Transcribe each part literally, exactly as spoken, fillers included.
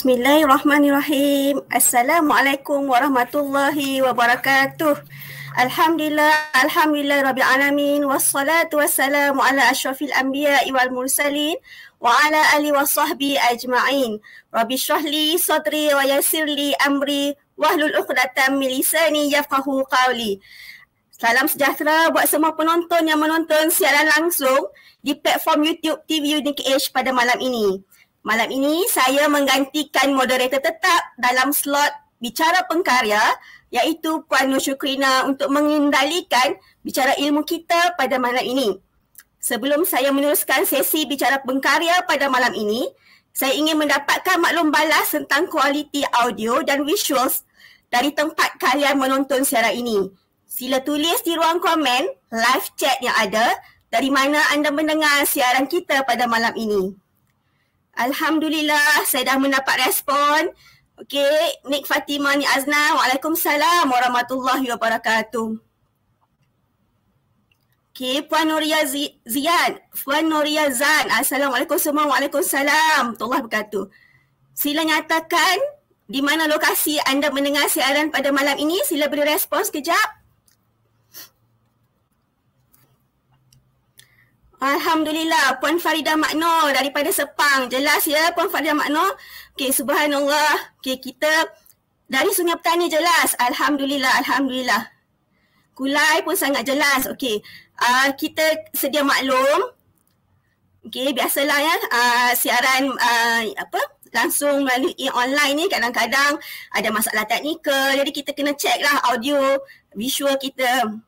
Bismillahirrahmanirrahim. Assalamualaikum warahmatullahi wabarakatuh. Alhamdulillah, alhamdulillah rabbil alamin, wassalatu wassalamu ala asyrafil anbiya'i wal mursalin wa ala alihi wa sahbihi ajma'in. Rabbi shrahli sadri wa yassirli amri wahlul 'uqdatam min lisani yafqahu qawli. Salam sejahtera buat semua penonton yang menonton siaran langsung di platform YouTube T V Unique Age pada malam ini. Malam ini saya menggantikan moderator tetap dalam slot Bicara Pengkarya, iaitu Puan Nur Syukrina, untuk mengendalikan bicara ilmu kita pada malam ini. Sebelum saya meneruskan sesi Bicara Pengkarya pada malam ini, saya ingin mendapatkan maklum balas tentang kualiti audio dan visuals dari tempat kalian menonton siaran ini. Sila tulis di ruang komen live chat yang ada dari mana anda mendengar siaran kita pada malam ini. Alhamdulillah, saya dah mendapat respon. Okey, Nik Fatimah Ni Azna, Waalaikumsalam warahmatullahi wabarakatuh. Okey, Puan Nuria Zian, Puan Nuria Zan, Assalamualaikum semua, Waalaikumsalam warahmatullahi wabarakatuh. Sila nyatakan di mana lokasi anda mendengar siaran pada malam ini. Sila beri respon sekejap. Alhamdulillah, Puan Farida Makno daripada Sepang. Jelas ya Puan Farida Makno? Okey, subhanallah. Okey, kita dari Sungai Petani jelas. Alhamdulillah, Alhamdulillah. Kulai pun sangat jelas. Okey, uh, kita sedia maklum. Okey, biasalah ya, uh, siaran uh, apa langsung melalui online ni kadang-kadang ada masalah teknikal. Jadi kita kena check lah audio, visual kita.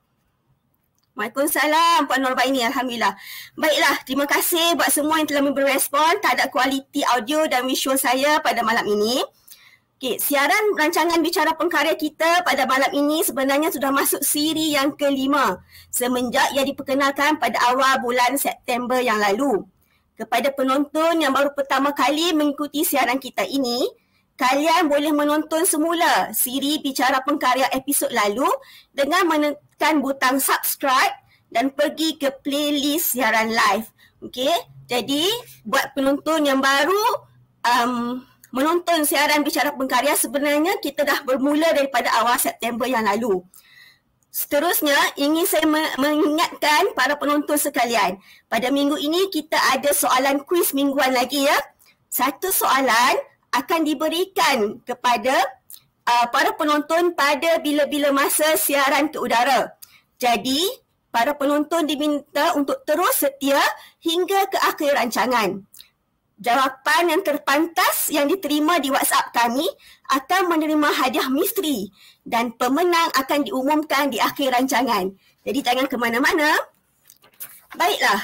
Waalaikumsalam Puan Nurbaini, Alhamdulillah. Baiklah, terima kasih buat semua yang telah memberi respon terhadap kualiti audio dan visual saya pada malam ini. Okay, siaran rancangan Bicara Pengkarya kita pada malam ini sebenarnya sudah masuk siri yang kelima semenjak ia diperkenalkan pada awal bulan September yang lalu. Kepada penonton yang baru pertama kali mengikuti siaran kita ini, kalian boleh menonton semula siri Bicara Pengkarya episod lalu dengan menekan butang subscribe dan pergi ke playlist siaran live. Okey, jadi buat penonton yang baru um, menonton siaran Bicara Pengkarya, sebenarnya kita dah bermula daripada awal September yang lalu. Seterusnya, ingin saya mengingatkan para penonton sekalian, pada minggu ini kita ada soalan kuis mingguan lagi ya. Satu soalan akan diberikan kepada uh, para penonton pada bila-bila masa siaran ke udara. Jadi, para penonton diminta untuk terus setia hingga ke akhir rancangan. Jawapan yang terpantas yang diterima di WhatsApp kami akan menerima hadiah misteri dan pemenang akan diumumkan di akhir rancangan. Jadi, jangan ke mana-mana. Baiklah,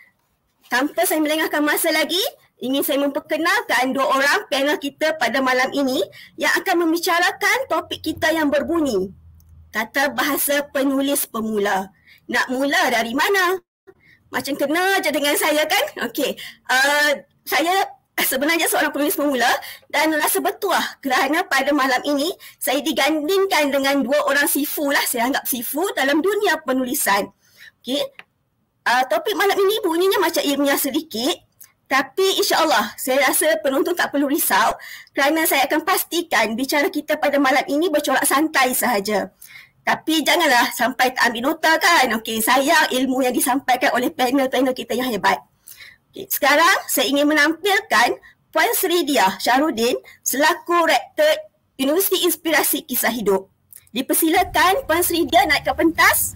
tanpa saya melengahkan masa lagi, ingin saya memperkenalkan dua orang panel kita pada malam ini yang akan membicarakan topik kita yang berbunyi Tata Bahasa Penulis Pemula. Nak mula dari mana? Macam kena je dengan saya kan? Okey, uh, saya sebenarnya seorang penulis pemula dan rasa betul lah kerana pada malam ini saya digandingkan dengan dua orang sifu lah, saya anggap sifu dalam dunia penulisan. Okey, uh, topik malam ini bunyinya macam ilmiah sedikit. Tapi insya-Allah saya rasa penonton tak perlu risau kerana saya akan pastikan bicara kita pada malam ini bercorak santai sahaja. Tapi janganlah sampai tak ambil nota kan. Okey, sayang ilmu yang disampaikan oleh panel-panel kita yang hebat. Okey, sekarang saya ingin menampilkan Puan Sri Diah Syahrudin selaku Rektor Universiti Inspirasi Kisah Hidup. Dipersilakan Puan Sri Diah naik ke pentas.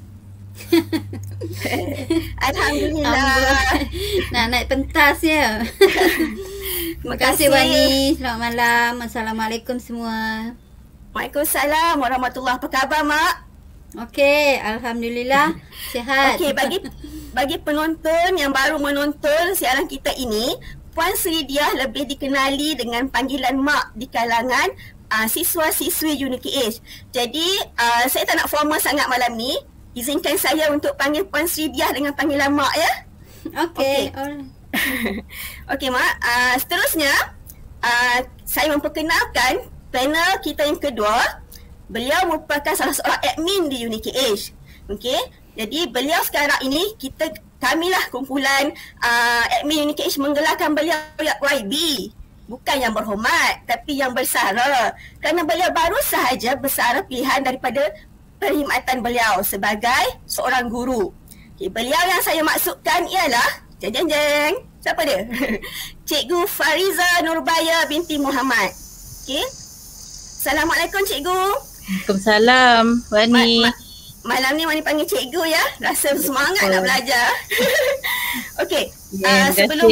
Alhamdulillah. Nak naik pentas ya. Terima kasih Wani. Selamat malam. Assalamualaikum semua. Waalaikumsalam warahmatullahi wabarakatuh. Apa khabar Mak? Okey, alhamdulillah sihat. Okey, bagi bagi penonton yang baru menonton siaran kita ini, Puan Sri Diah lebih dikenali dengan panggilan Mak di kalangan uh, siswa-siswi Unique Age. Jadi, uh, saya tak nak formal sangat malam ni. Izinkan saya untuk panggil Puan Sri Diah dengan panggilan Mak ya. Okey. Okey, okay, Mak. Uh, seterusnya, uh, saya memperkenalkan panel kita yang kedua. Beliau merupakan salah seorang admin di Unique Age. Okey. Jadi beliau sekarang ini, kita kamilah kumpulan uh, admin Unique Age menggelarkan beliau Y B. Bukan yang berhormat, tapi yang bersara. Kerana beliau baru sahaja bersara pilihan daripada perkhidmatan beliau sebagai seorang guru. Okay, beliau yang saya maksudkan ialah, jeng jeng jeng, siapa dia? Cikgu Fariza Nurbaya binti Muhammad. Okay. Assalamualaikum Cikgu. Waalaikumsalam Wani. Ma- ma- malam ni Wani panggil Cikgu ya. Rasa semangat nak belajar. Okey. Yeah, uh, sebelum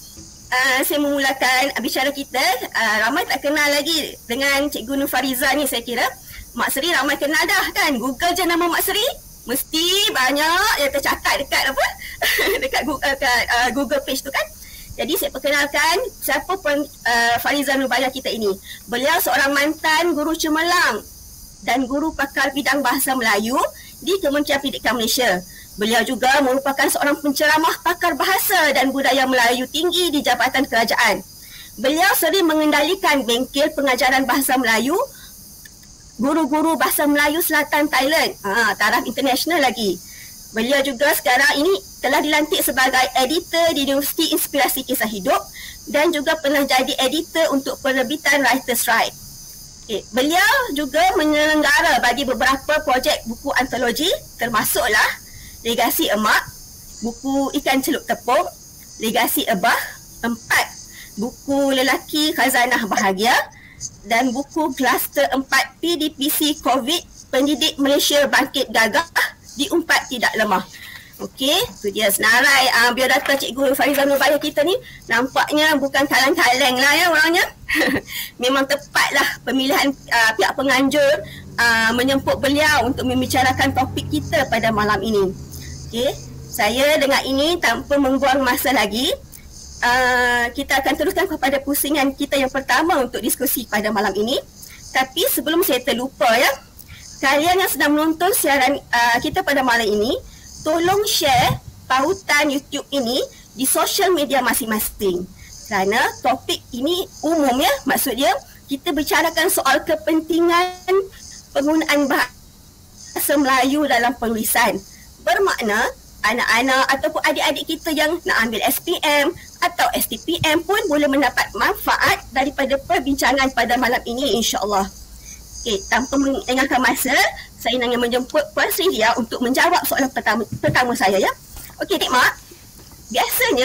uh, saya memulakan bicara kita, uh, ramai tak kenal lagi dengan Cikgu Nur Fariza ni saya kira. Mak Seri ramai kenal dah kan. Google je nama Mak Seri, mesti banyak yang tercatat dekat apa? dekat Google, dekat, uh, Google page tu kan. Jadi saya perkenalkan siapa pun uh, Fariza Nurbaya kita ini. Beliau seorang mantan guru cemerlang dan guru pakar bidang bahasa Melayu di Kementerian Pendidikan Malaysia. Beliau juga merupakan seorang penceramah pakar bahasa dan budaya Melayu tinggi di Jabatan Kerajaan. Beliau sering mengendalikan bengkel pengajaran bahasa Melayu guru-guru bahasa Melayu Selatan Thailand, ha, taraf international lagi. Beliau juga sekarang ini telah dilantik sebagai editor di Universiti Inspirasi Kisah Hidup dan juga pernah jadi editor untuk penerbitan Writers' Right. Okay. Beliau juga menyelenggara bagi beberapa projek buku antologi termasuklah Legasi Emak, buku Ikan Celup Tepung, Legasi Ebah, empat buku Lelaki Khazanah Bahagia dan buku Kluster empat P D P C COVID Pendidik Malaysia Bangkit Gagah, diumpat tidak lemah. Okey, tu dia senarai uh, biodata Cikgu Fariza Nurbaya kita ni. Nampaknya bukan kaleng-kaleng lah ya orangnya. Memang tepatlah pemilihan uh, pihak penganjur uh, menyemput beliau untuk membicarakan topik kita pada malam ini. Okey, saya dengan ini tanpa membuang masa lagi, uh, kita akan teruskan kepada pusingan kita yang pertama untuk diskusi pada malam ini. Tapi sebelum saya terlupa ya, kalian yang sedang menonton siaran uh, kita pada malam ini, tolong share pautan YouTube ini di sosial media masing-masing. Kerana topik ini umum ya, maksud dia kita bicarakan soal kepentingan penggunaan bahasa Melayu dalam penulisan. Bermakna anak-anak ataupun adik-adik kita yang nak ambil S P M atau S T P M pun boleh mendapat manfaat daripada perbincangan pada malam ini, insya-Allah. Okey, tanpa melengahkan masa, saya nak menjemput Puan Sri Dia untuk menjawab soalan pertama, pertama saya ya. Okey, Dik Mak. Biasanya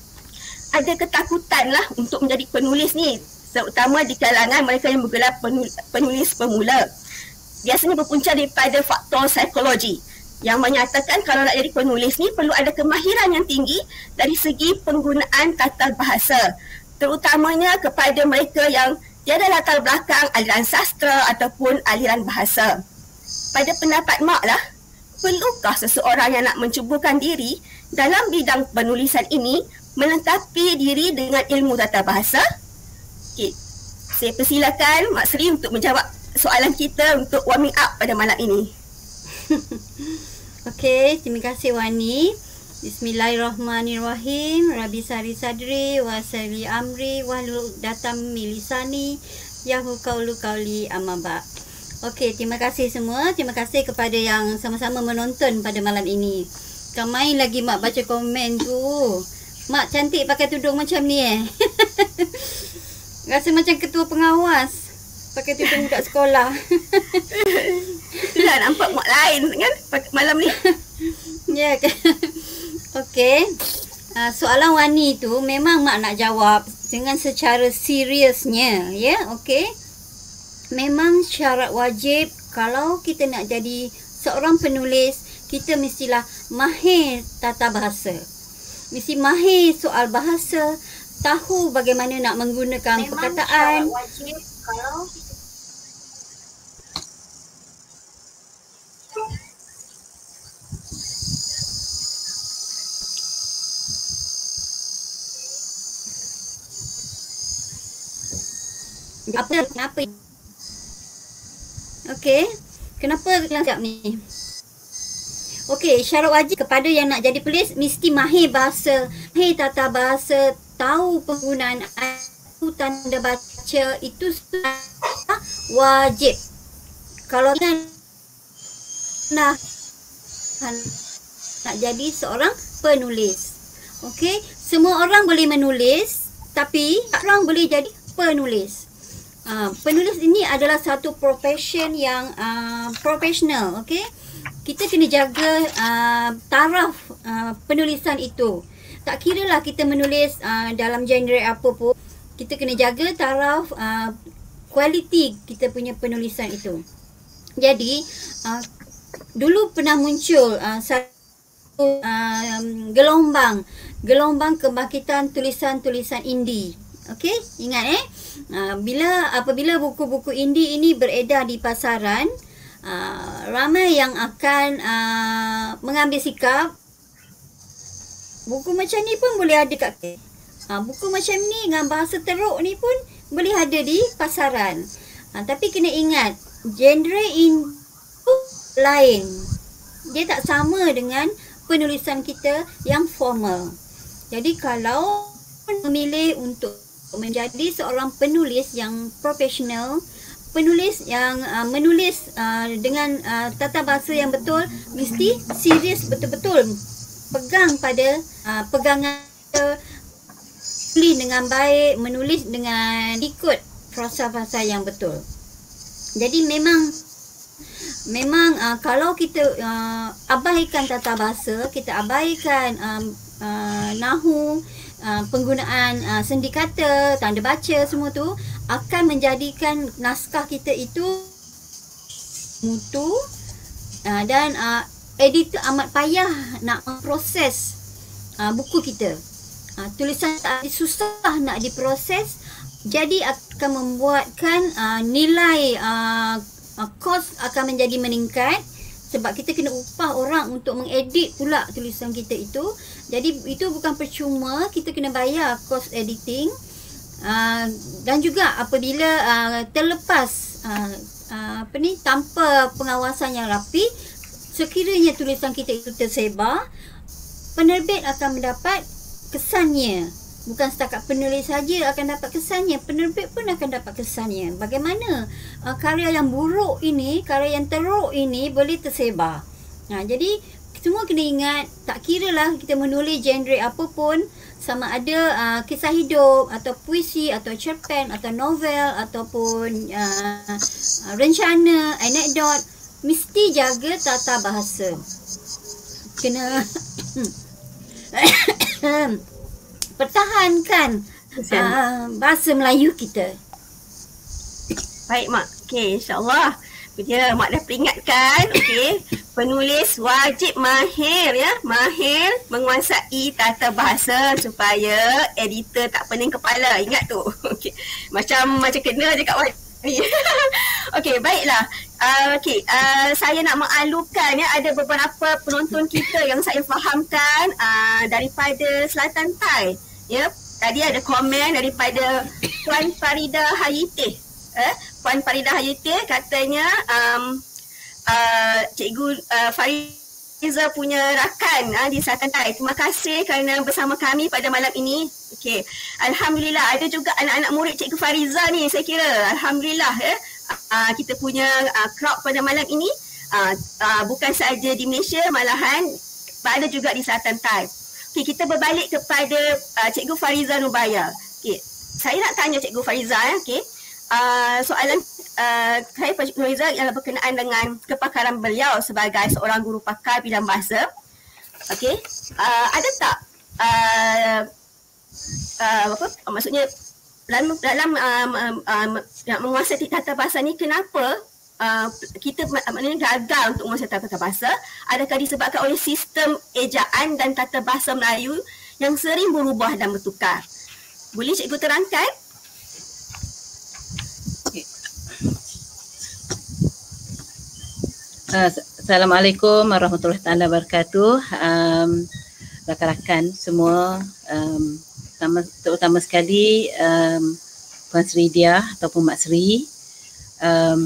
ada ketakutan lah untuk menjadi penulis ni, terutama di kalangan mereka yang bergelar penulis, penulis pemula. Biasanya berpunca daripada faktor psikologi yang menyatakan kalau nak jadi penulis ni perlu ada kemahiran yang tinggi dari segi penggunaan tata bahasa, terutamanya kepada mereka yang tiada latar belakang aliran sastra ataupun aliran bahasa. Pada pendapat Mak lah, perlukah seseorang yang nak mencubukan diri dalam bidang penulisan ini melengkapi diri dengan ilmu tata bahasa? Okay. Saya persilakan Mak Sri untuk menjawab soalan kita untuk warming up pada malam ini. Okey, terima kasih Wani. Bismillahirrahmanirrahim. Rabbi sari sadri wa sali amri wahlul datam milisani yahu qaulu qauli amma ba. Okey, terima kasih semua. Terima kasih kepada yang sama-sama menonton pada malam ini. Ramai lagi Mak baca komen tu. Mak cantik pakai tudung macam ni eh. Rasa macam ketua pengawas pakai tudung budak sekolah. Itulah nampak Mak lain kan malam ni. Ya kan. Okey. Uh, soalan Wani tu memang Mak nak jawab dengan secara seriusnya, ya. Okey. Memang syarat wajib kalau kita nak jadi seorang penulis, kita mestilah mahir tata bahasa. Mesti mahir soal bahasa, tahu bagaimana nak menggunakan memang perkataan. Memang syarat wajib kalau apa kenapa? Okey, kenapa yang siap ni? Okey, syarat wajib kepada yang nak jadi penulis mesti mahir bahasa, mahir tata bahasa, tahu penggunaan aku tanda baca, itu wajib. Kalau nak nak jadi seorang penulis. Okey, semua orang boleh menulis, tapi tak orang boleh jadi penulis. Uh, penulis ini adalah satu profession yang uh, profesional, okey. Kita kena jaga uh, taraf uh, penulisan itu. Tak kira lah kita menulis uh, dalam genre apa pun, kita kena jaga taraf uh, kualiti kita punya penulisan itu. Jadi uh, dulu pernah muncul uh, satu uh, gelombang gelombang kebangkitan tulisan-tulisan indie. Okey, ingat eh, uh, bila apabila buku-buku indie ini beredar di pasaran, uh, ramai yang akan uh, mengambil sikap buku macam ni pun boleh ada kat uh, buku macam ni dengan bahasa teruk ni pun boleh ada di pasaran. Uh, tapi kena ingat, genre indie lain. Dia tak sama dengan penulisan kita yang formal. Jadi kalau memilih untuk menjadi seorang penulis yang profesional, penulis yang uh, menulis uh, dengan uh, tata bahasa yang betul, mesti serius betul-betul pegang pada uh, pegangan tulis dengan baik, menulis dengan ikut frasa-frasa yang betul. Jadi memang memang uh, kalau kita uh, abaikan tata bahasa, kita abaikan um, uh, nahu, Uh, penggunaan uh, sendi kata, tanda baca, semua tu akan menjadikan naskah kita itu mutu, uh, dan uh, editor amat payah nak memproses uh, buku kita. Uh, tulisan tak susah nak diproses, jadi akan membuatkan uh, nilai uh, uh, kos akan menjadi meningkat. Sebab kita kena upah orang untuk mengedit pula tulisan kita itu. Jadi itu bukan percuma, kita kena bayar kos editing. Uh, dan juga apabila uh, terlepas uh, uh, apa ni, tanpa pengawasan yang rapi, sekiranya tulisan kita itu tersebar, penerbit akan mendapat kesannya. Bukan setakat penulis saja akan dapat kesannya, penerbit pun akan dapat kesannya. Bagaimana uh, karya yang buruk ini, karya yang teruk ini boleh tersebar. Nah, jadi semua kena ingat, tak kiralah kita menulis genre apa pun, sama ada uh, kisah hidup atau puisi atau cerpen atau novel ataupun uh, uh, rencana, anekdot, mesti jaga tata bahasa. Kena pertahankan uh, bahasa Melayu kita. Baik Mak. Okey, insya-Allah. Dia Mak dah peringatkan, okey. Penulis wajib mahir ya, mahir menguasai tata bahasa supaya editor tak pening kepala. Ingat tu. Okey. Macam macam kena je kat Wani. Okey, baiklah. Uh, okey, uh, saya nak mengalukan ya, ada beberapa penonton kita yang saya fahamkan uh, daripada Selatan Thai. Ya, tadi ada komen daripada Puan Farida Hayiteh. Eh, Puan Farida Hayiteh katanya um, uh, Cikgu uh, Fariza punya rakan uh, di Selatan Thai. Terima kasih kerana bersama kami pada malam ini. Okey, alhamdulillah ada juga anak-anak murid Cikgu Fariza ni, saya kira. Alhamdulillah ya. Uh, kita punya uh, crowd pada malam ini uh, uh, bukan sahaja di Malaysia, malahan ada juga di Selatan Thai. Okey, kita berbalik kepada uh, Cikgu Fariza Nubaya. Okey, saya nak tanya Cikgu Fariza eh, okey. Uh, soalan uh, saya pada Cikgu Fariza ialah berkenaan dengan kepakaran beliau sebagai seorang guru pakar bidang bahasa. Okey, uh, ada tak uh, uh, apa maksudnya dalam dalam um, um, um, menguasai tata bahasa ni, kenapa uh, kita maknanya gagal untuk menguasai tata bahasa? Adakah disebabkan oleh sistem ejaan dan tata bahasa Melayu yang sering berubah dan bertukar? Boleh Cikgu terangkan? Okay. Uh, Assalamualaikum warahmatullahi taala wabarakatuh. Um, rakan-rakan semua, um, terutama, terutama sekali um, Puan Sri Dia ataupun Mak Sri, um,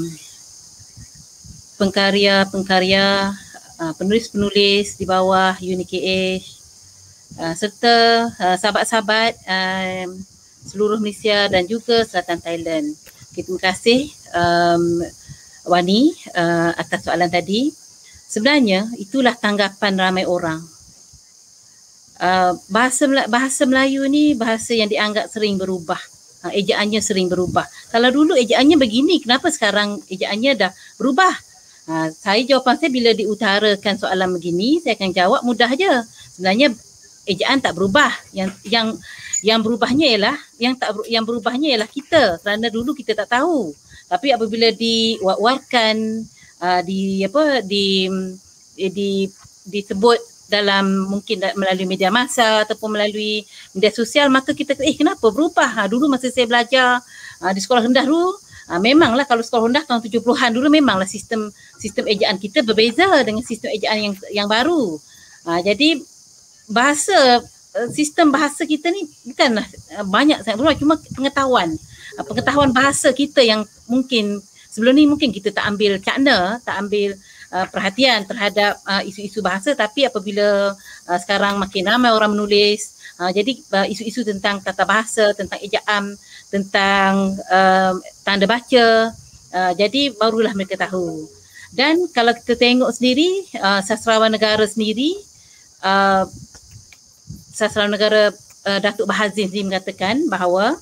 pengkarya-pengkarya, uh, penulis-penulis di bawah U N I K H, uh, serta uh, sahabat-sahabat um, seluruh Malaysia dan juga Selatan Thailand. Okay, terima kasih um, Wani uh, atas soalan tadi. Sebenarnya itulah tanggapan ramai orang. Uh, bahasa bahasa Melayu ni bahasa yang dianggap sering berubah. uh, ejaannya sering berubah. Kalau dulu ejaannya begini, kenapa sekarang ejaannya dah berubah? Uh, saya jawapan saya bila diutarakan soalan begini, saya akan jawab mudah je. Sebenarnya ejaan tak berubah. Yang yang yang berubahnya ialah yang tak yang berubahnya ialah kita, kerana dulu kita tak tahu. Tapi apabila diwar-warkan uh, di apa di di disebut dalam mungkin melalui media massa ataupun melalui media sosial, maka kita eh kenapa berubah? Ha, dulu masa saya belajar uh, di sekolah rendah dulu, uh, memanglah kalau sekolah rendah tahun tujuh puluhan dulu memanglah sistem sistem ejaan kita berbeza dengan sistem ejaan yang yang baru. Uh, jadi bahasa sistem bahasa kita ni bukanlah banyak sangat berubah, cuma pengetahuan pengetahuan bahasa kita yang mungkin sebelum ni mungkin kita tak ambil cakna, tak ambil uh, perhatian terhadap uh, isu-isu bahasa, tapi apabila uh, sekarang makin ramai orang menulis, uh, jadi uh, isu-isu tentang tata bahasa, tentang ejaan, tentang uh, tanda baca, uh, jadi barulah mereka tahu. Dan kalau kita tengok sendiri, uh, sastrawan negara sendiri, uh, sastrawan negara uh, Datuk Bahazin sendiri mengatakan bahawa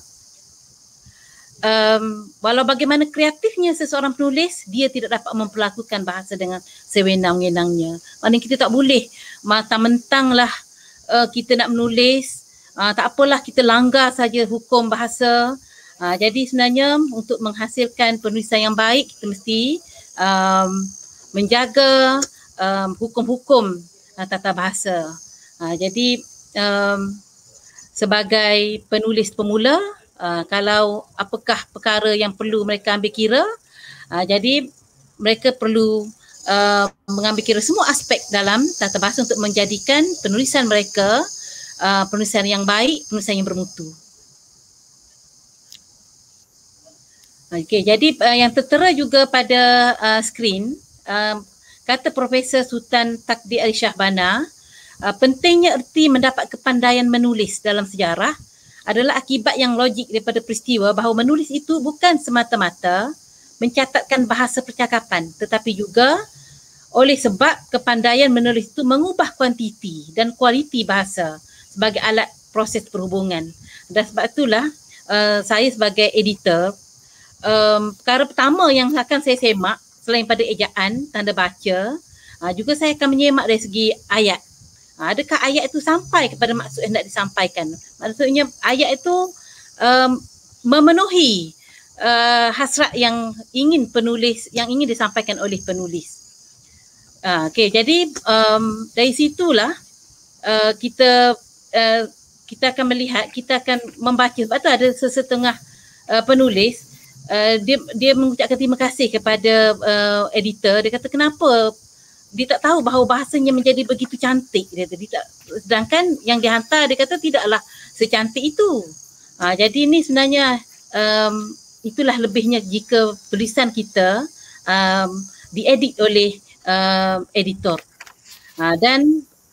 Um, walau bagaimana kreatifnya seseorang penulis, dia tidak dapat memperlakukan bahasa dengan sewenang-wenangnya. Maksudnya kita tak boleh mentang-mentanglah uh, kita nak menulis, uh, tak apalah kita langgar saja hukum bahasa. Uh, jadi sebenarnya untuk menghasilkan penulisan yang baik, kita mesti um, menjaga um, hukum-hukum uh, tata bahasa. Uh, jadi um, sebagai penulis pemula, Uh, kalau apakah perkara yang perlu mereka ambil kira, uh, jadi mereka perlu uh, mengambil kira semua aspek dalam tata bahasa untuk menjadikan penulisan mereka uh, penulisan yang baik, penulisan yang bermutu. Okey, jadi uh, yang tertera juga pada uh, skrin, uh, kata Profesor Sultan Takdir Ali Shahbana, uh, pentingnya erti mendapat kepandaian menulis dalam sejarah adalah akibat yang logik daripada peristiwa bahawa menulis itu bukan semata-mata mencatatkan bahasa percakapan, tetapi juga oleh sebab kepandaian menulis itu mengubah kuantiti dan kualiti bahasa sebagai alat proses perhubungan. Dan sebab itulah uh, saya sebagai editor, um, perkara pertama yang akan saya semak selain pada ejaan, tanda baca, uh, juga saya akan menyemak dari segi ayat. Adakah ayat itu sampai kepada maksud yang hendak disampaikan? Maksudnya ayat itu um, memenuhi uh, hasrat yang ingin penulis, yang ingin disampaikan oleh penulis. Uh, Okey, jadi um, dari situlah uh, kita uh, kita akan melihat, kita akan membaca. Sebab tu ada sesetengah uh, penulis uh, dia dia mengucapkan terima kasih kepada uh, editor. Dia kata kenapa dia tak tahu bahawa bahasanya menjadi begitu cantik. Dia, dia tak, sedangkan yang dihantar dia kata tidaklah secantik itu. Ha, jadi ini sebenarnya um, itulah lebihnya jika tulisan kita um, diedit oleh um, editor. Ha, dan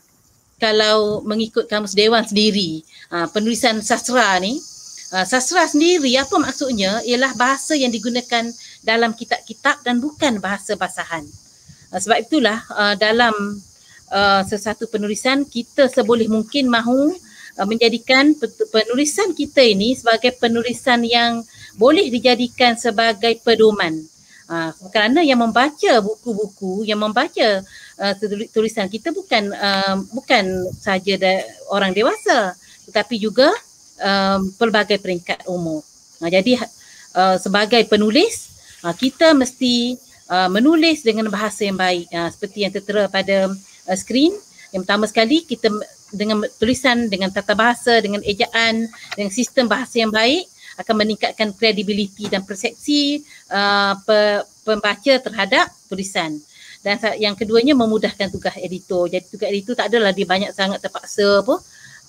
kalau mengikut Kamus Dewan sendiri, ha, penulisan sastra ni, ha, sastra sendiri apa maksudnya ialah bahasa yang digunakan dalam kitab-kitab dan bukan bahasa basahan. Sebab itulah uh, dalam uh, sesuatu penulisan kita seboleh mungkin mahu uh, menjadikan penulisan kita ini sebagai penulisan yang boleh dijadikan sebagai pedoman. Uh, kerana yang membaca buku-buku, yang membaca uh, tulisan kita bukan uh, bukan saja de- orang dewasa, tetapi juga uh, pelbagai peringkat umur. Uh, jadi uh, sebagai penulis uh, kita mesti Uh, menulis dengan bahasa yang baik, uh, seperti yang tertera pada uh, skrin. Yang pertama sekali, kita dengan tulisan, dengan tata bahasa, dengan ejaan, dengan sistem bahasa yang baik akan meningkatkan kredibiliti dan persepsi uh, pe- pembaca terhadap tulisan. Dan yang keduanya, memudahkan tugas editor. Jadi tugas editor tak adalah dia banyak sangat terpaksa apa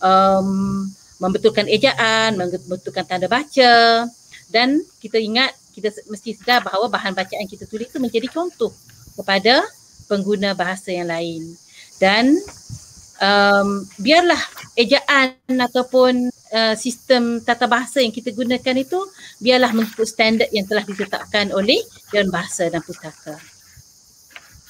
um, membetulkan ejaan, membetulkan tanda baca. Dan kita ingat, kita mesti sedar bahawa bahan bacaan kita tulis itu menjadi contoh kepada pengguna bahasa yang lain. Dan um, biarlah ejaan ataupun uh, sistem tata bahasa yang kita gunakan itu biarlah mengikut standard yang telah ditetapkan oleh Dewan Bahasa dan Pustaka.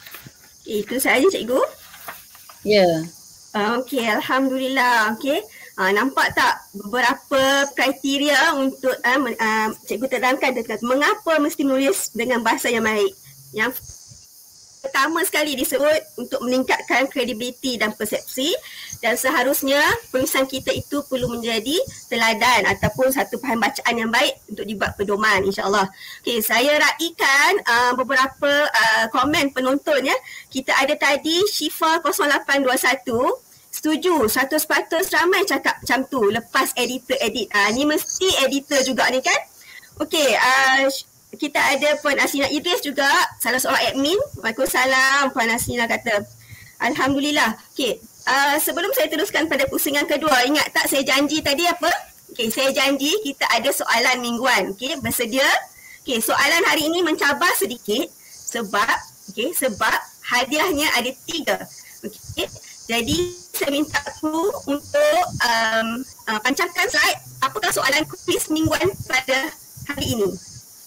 Itu sahaja cikgu? Ya. Yeah. Okey, Alhamdulillah. Okey. Uh, nampak tak beberapa kriteria untuk uh, uh, cikgu terangkan tentang mengapa mesti menulis dengan bahasa yang baik. Yang pertama sekali disebut untuk meningkatkan kredibiliti dan persepsi, dan seharusnya penulisan kita itu perlu menjadi teladan ataupun satu bahan bacaan yang baik untuk dibuat pedoman, insyaAllah. Okay, saya raikan uh, beberapa uh, komen penonton ya. Kita ada tadi Syifa kosong lapan dua satu, setuju, seratus peratus ramai cakap macam tu lepas editor edit. Uh, ni mesti editor juga ni kan. Okay, uh, kita ada Puan Asina Idris juga, salah seorang admin. Waalaikumsalam, Puan Asina kata. Alhamdulillah. Okey, uh, sebelum saya teruskan pada pusingan kedua, ingat tak saya janji tadi apa? Okey, saya janji kita ada soalan mingguan. Okey, bersedia? Okey, soalan hari ini mencabar sedikit sebab okey, sebab hadiahnya ada tiga. Okey, jadi saya minta kru untuk um, uh, pancarkan slide apakah soalan kuis mingguan pada hari ini.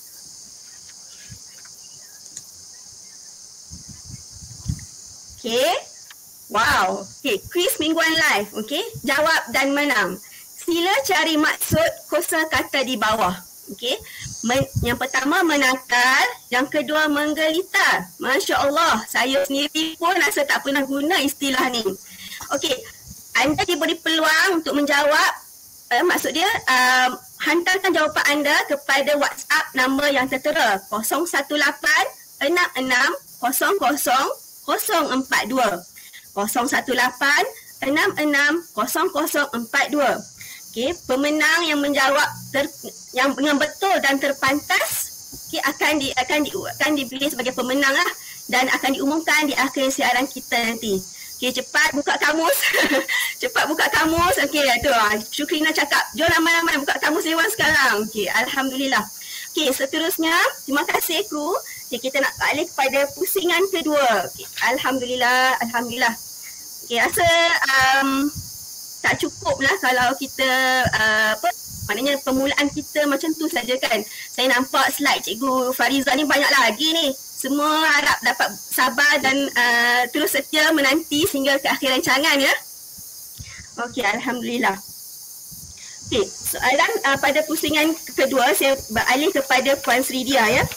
Okay. Wow. Okay. Quiz mingguan live. Okay. Jawab dan menang. Sila cari maksud kosakata di bawah. Okay. Men- yang pertama menakal. Yang kedua menggelitar. Masya Allah. Saya sendiri pun rasa tak pernah guna istilah ni. Okay. Anda diberi peluang untuk menjawab. Uh, maksud dia, uh, hantarkan jawapan anda kepada WhatsApp nombor yang tertera kosong satu lapan enam enam kosong kosong kosong empat dua kosong satu lapan enam enam kosong kosong empat dua. Okey, pemenang yang menjawab ter, yang yang betul dan terpantas okey akan di akan di akan dipilih sebagai pemenang lah, dan akan diumumkan di akhir siaran kita nanti. Okey, cepat buka kamus. Cepat buka kamus. Okey, tu Syukrina cakap, jom ramai-ramai buka kamus Dewan sekarang. Okey, alhamdulillah. Okey, seterusnya terima kasih kru. Okay, kita nak balik kepada pusingan kedua. Okay, Alhamdulillah, Alhamdulillah. Okay, rasa um, tak cukup lah kalau kita, uh, apa, maknanya permulaan kita macam tu saja kan. Saya nampak slide Cikgu Fariza ni banyak lagi ni. Semua harap dapat sabar dan uh, terus setia menanti sehingga ke akhir rancangan ya. Okay, Alhamdulillah. Okay, soalan uh, pada pusingan kedua saya beralih kepada Puan Sridia ya.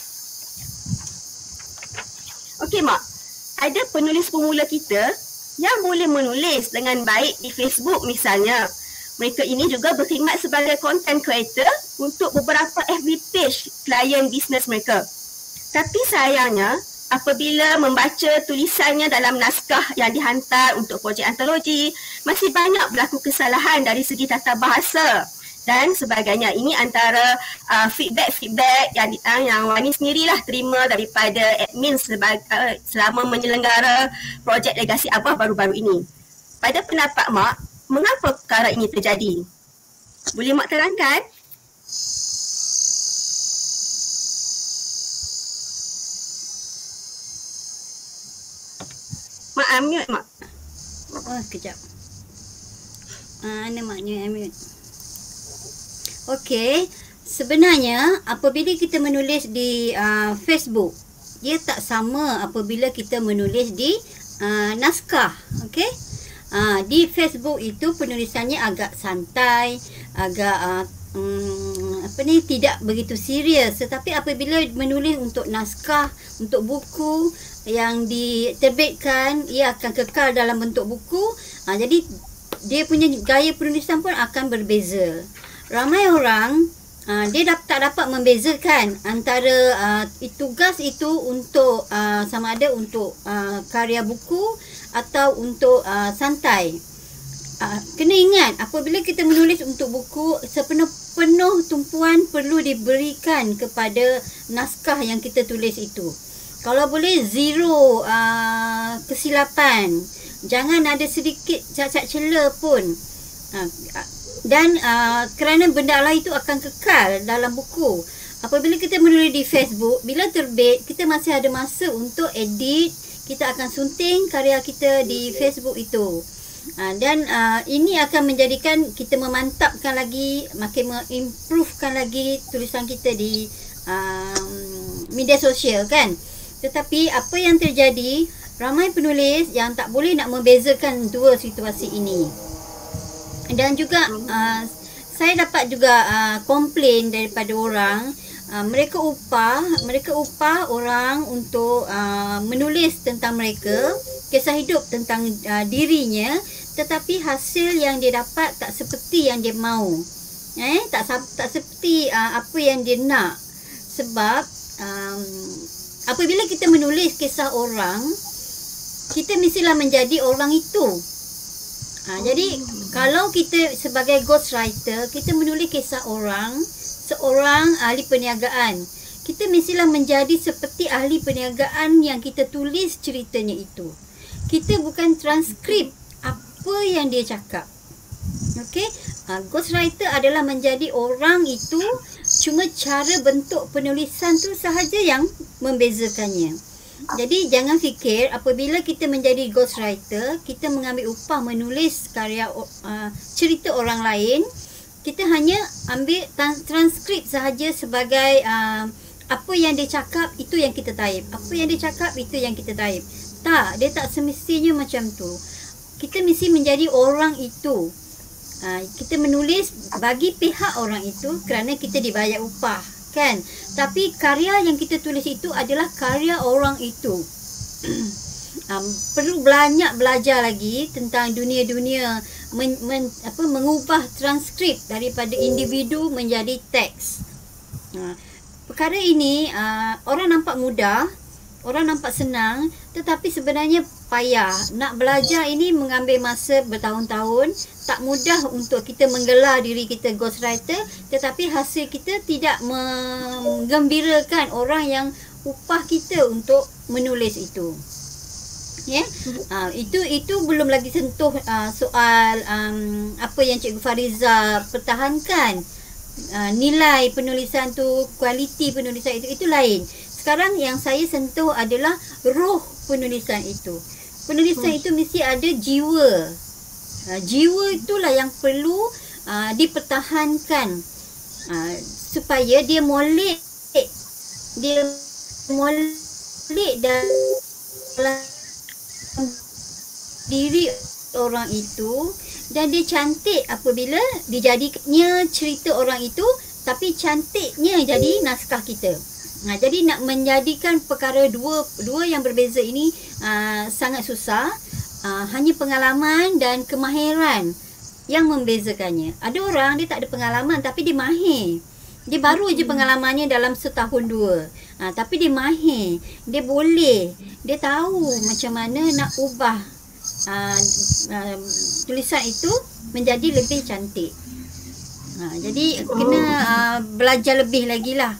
Okey Mak, ada penulis pemula kita yang boleh menulis dengan baik di Facebook misalnya. Mereka ini juga berkhidmat sebagai content creator untuk beberapa F B page klien bisnes mereka. Tapi sayangnya, apabila membaca tulisannya dalam naskah yang dihantar untuk projek antologi, masih banyak berlaku kesalahan dari segi tata bahasa dan sebagainya. Ini antara uh, feedback-feedback yang uh, yang Wani sendirilah terima daripada admin sebagai, uh, selama menyelenggara projek Legasi Abah baru-baru ini. Pada pendapat Mak, mengapa perkara ini terjadi? Boleh Mak terangkan? Mak unmute Mak. Oh, kejap. Ah, mana maknya unmute? Okey, sebenarnya apabila kita menulis di uh, Facebook, dia tak sama apabila kita menulis di uh, naskah. Okey, uh, di Facebook itu penulisannya agak santai, agak uh, um, apa ni, tidak begitu serius. Tetapi apabila menulis untuk naskah, untuk buku yang diterbitkan, ia akan kekal dalam bentuk buku. Uh, jadi dia punya gaya penulisan pun akan berbeza. Ramai orang uh, dia dap- tak dapat membezakan antara uh, tugas itu untuk uh, sama ada untuk uh, karya buku atau untuk uh, santai. Uh, kena ingat, apabila kita menulis untuk buku, sepenuh-penuh tumpuan perlu diberikan kepada naskah yang kita tulis itu. Kalau boleh zero uh, kesilapan, jangan ada sedikit cacat celah pun. Uh, Dan uh, kerana benda Allah itu akan kekal dalam buku. Apabila kita menulis di Facebook, bila terbit, kita masih ada masa untuk edit. Kita akan sunting karya kita di Facebook itu. Uh, dan uh, ini akan menjadikan kita memantapkan lagi, makin mengimprovekan lagi tulisan kita di uh, media sosial kan. Tetapi apa yang terjadi, ramai penulis yang tak boleh nak membezakan dua situasi ini. Dan juga uh, saya dapat juga uh, komplain daripada orang, uh, mereka upah mereka upah orang untuk uh, menulis tentang mereka, kisah hidup tentang uh, dirinya, tetapi hasil yang dia dapat tak seperti yang dia mahu. Eh tak tak seperti uh, apa yang dia nak. Sebab um, apabila kita menulis kisah orang, kita mestilah menjadi orang itu. Ha, jadi kalau kita sebagai ghostwriter, kita menulis kisah orang, seorang ahli perniagaan, kita mestilah menjadi seperti ahli perniagaan yang kita tulis ceritanya itu. Kita bukan transkrip apa yang dia cakap. Okey, ha, ghostwriter adalah menjadi orang itu, cuma cara bentuk penulisan tu sahaja yang membezakannya. Jadi jangan fikir apabila kita menjadi ghostwriter, kita mengambil upah menulis karya uh, cerita orang lain, kita hanya ambil transkrip sahaja sebagai uh, apa yang dia cakap itu yang kita type. Apa yang dia cakap itu yang kita type. Tak, dia tak semestinya macam tu. Kita mesti menjadi orang itu. Uh, kita menulis bagi pihak orang itu kerana kita dibayar upah. Kan? Tapi karya yang kita tulis itu adalah karya orang itu. um, perlu banyak belajar lagi tentang dunia-dunia men, men, apa, mengubah transkrip daripada individu menjadi teks. Uh, perkara ini uh, orang nampak mudah, orang nampak senang, tetapi sebenarnya payah. Nak belajar ini mengambil masa bertahun-tahun. Tak mudah untuk kita menggelar diri kita ghostwriter, tetapi hasil kita tidak menggembirakan orang yang upah kita untuk menulis itu. Ya, yeah? uh, itu itu belum lagi sentuh uh, soal um, apa yang Cikgu Fariza pertahankan. Uh, nilai penulisan tu, kualiti penulisan itu, itu lain. Sekarang yang saya sentuh adalah roh penulisan itu. Penulisan hmm. itu mesti ada jiwa. Uh, jiwa itulah yang perlu uh, dipertahankan uh, supaya dia molek, dia molek dalam diri orang itu, dan dia cantik apabila dijadinya cerita orang itu, tapi cantiknya jadi naskah kita. Nah, jadi nak menjadikan perkara dua dua yang berbeza ini uh, sangat susah. Uh, hanya pengalaman dan kemahiran yang membezakannya. Ada orang dia tak ada pengalaman tapi dia mahir. Dia baru je pengalamannya dalam setahun dua. Uh, tapi dia mahir. Dia boleh. Dia tahu macam mana nak ubah uh, uh, tulisan itu menjadi lebih cantik. Uh, jadi kena uh, belajar lebih lagi lah.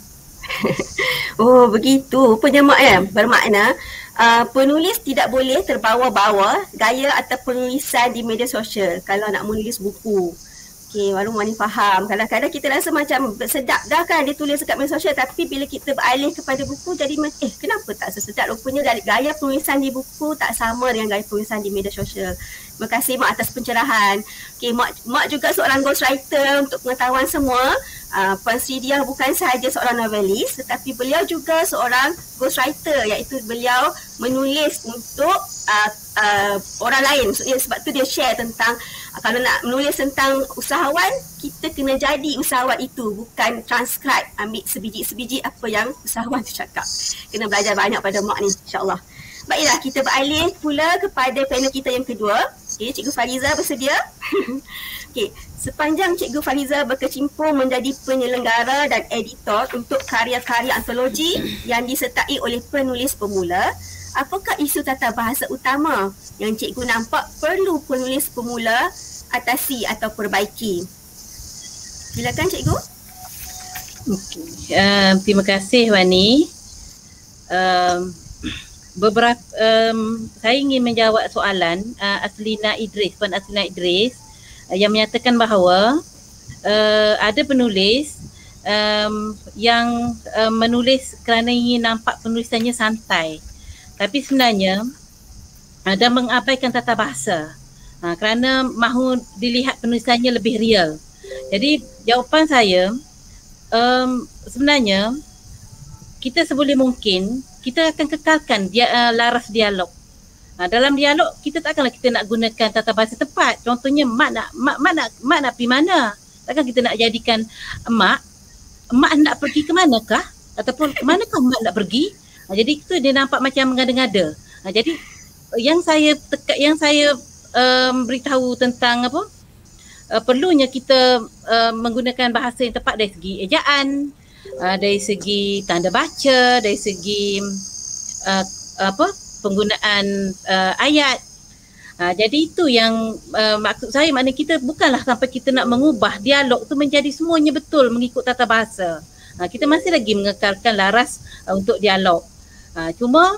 Oh begitu. Penyemak ya, bermakna Uh, penulis tidak boleh terbawa-bawa gaya atau penulisan di media sosial kalau nak menulis buku. Okey, Warung Wani faham. Kadang-kadang kita rasa macam sedap dah kan dia tulis dekat media sosial, tapi bila kita beralih kepada buku jadi eh kenapa tak sesedap, rupanya gaya penulisan di buku tak sama dengan gaya penulisan di media sosial. Terima kasih Mak atas pencerahan. Okey, Mak, Mak juga seorang ghostwriter untuk pengetahuan semua. Uh, Puan Sri Diah bukan sahaja seorang novelis, tetapi beliau juga seorang ghostwriter, iaitu beliau menulis untuk uh, uh, orang lain. Maksudnya sebab tu dia share tentang uh, kalau nak menulis tentang usahawan, kita kena jadi usahawan itu, bukan transcribe, ambil sebiji-sebiji apa yang usahawan tu cakap. Kena belajar banyak pada Mak ni, insyaAllah. Baiklah, kita beralih pula kepada panel kita yang kedua. Okay, Cikgu Fariza bersedia? Okay, sepanjang Cikgu Fariza berkecimpung menjadi penyelenggara dan editor untuk karya-karya antologi yang disertai oleh penulis pemula, apakah isu tata bahasa utama yang Cikgu nampak perlu penulis pemula atasi atau perbaiki? Silakan Cikgu. Okay. Uh, terima kasih Wani. Um, beberapa um, saya ingin menjawab soalan uh, Aslina Idris, Puan Aslina Idris uh, yang menyatakan bahawa uh, ada penulis um, yang uh, menulis kerana ingin nampak penulisannya santai, tapi sebenarnya uh, dan mengabaikan tata bahasa uh, kerana mahu dilihat penulisannya lebih real. Jadi jawapan saya um, sebenarnya kita sebboleh mungkin kita akan kekalkan dia uh, laras dialog. Ha, dalam dialog kita takkanlah kita nak gunakan tata bahasa tepat. Contohnya mak nak mak, mak nak mak nak pergi mana? Takkan kita nak jadikan mak mak nak pergi ke manakah? Ataupun ke manakah mak nak pergi? Ha, jadi itu dia nampak macam mengada-ngada. Ha, jadi yang saya teka, yang saya um, beritahu tentang apa? Uh, perlunya kita uh, menggunakan bahasa yang tepat dari segi ejaan, uh, dari segi tanda baca, dari segi uh, apa? penggunaan uh, ayat. Uh, jadi itu yang uh, maksud saya, maknanya kita bukanlah sampai kita nak mengubah dialog tu menjadi semuanya betul mengikut tata bahasa. Uh, kita masih lagi mengekalkan laras uh, untuk dialog. Uh, cuma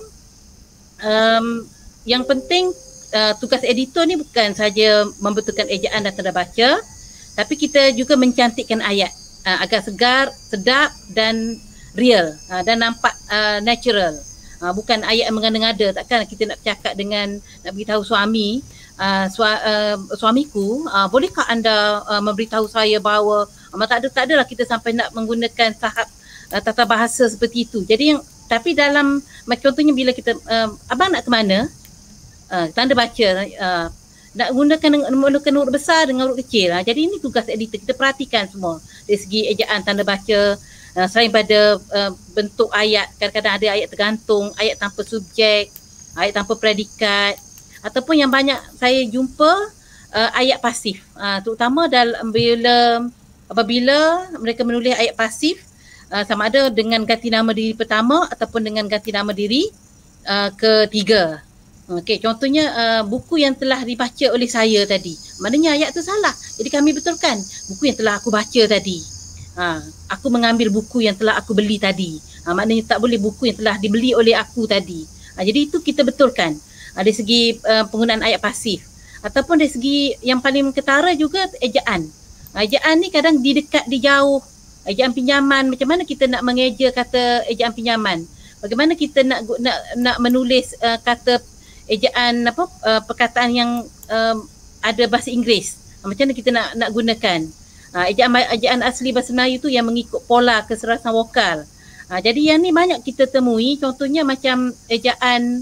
um, yang penting uh, tugas editor ni bukan saja membetulkan ejaan dan tanda baca, tapi kita juga mencantikkan ayat uh, agar segar, sedap dan real uh, dan nampak uh, natural. Uh, bukan ayat yang mengada-ngada. Takkan kita nak bercakap dengan, nak beritahu suami, uh, sua, uh, suamiku, uh, bolehkah anda uh, memberitahu saya bahawa uh, tak ada, tak adalah kita sampai nak menggunakan tahap uh, tata bahasa seperti itu. Jadi yang, tapi dalam, contohnya bila kita, uh, abang nak ke mana? Uh, tanda baca, uh, nak gunakan menggunakan huruf besar dengan huruf kecil. Uh, jadi ini tugas editor, kita perhatikan semua dari segi ejaan, tanda baca. Uh, selain pada uh, bentuk ayat, kadang-kadang ada ayat tergantung, ayat tanpa subjek, ayat tanpa predikat, ataupun yang banyak saya jumpa uh, ayat pasif, uh, terutama dalam bila apabila mereka menulis ayat pasif, uh, sama ada dengan ganti nama diri pertama ataupun dengan ganti nama diri uh, ketiga. Okey, contohnya uh, buku yang telah dibaca oleh saya tadi, maknanya ayat tu salah, jadi kami betulkan buku yang telah aku baca tadi. Ha, aku mengambil buku yang telah aku beli tadi. Ha, maknanya tak boleh buku yang telah dibeli oleh aku tadi. Ha, jadi itu kita betulkan. Ha, dari segi uh, penggunaan ayat pasif. Ataupun dari segi yang paling ketara juga ejaan. Ha, ejaan ni kadang di dekat, di jauh. Ejaan pinjaman, macam mana kita nak mengeja kata ejaan pinjaman? Bagaimana kita nak nak, nak menulis uh, kata ejaan apa uh, perkataan yang uh, ada bahasa Inggeris? Ha, macam mana kita nak nak gunakan? Uh, ejaan, ejaan asli bahasa Melayu tu yang mengikut pola keserasan vokal. Uh, jadi yang ni banyak kita temui, contohnya macam ejaan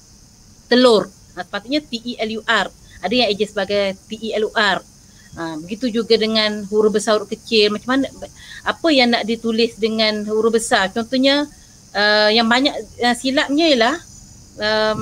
telur. Uh, sepatutnya T E L U R. Ada yang eja sebagai T E L U R. Uh, begitu juga dengan huruf besar, huruf kecil. Macam mana, apa yang nak ditulis dengan huruf besar? Contohnya uh, yang banyak uh, silapnya ialah um,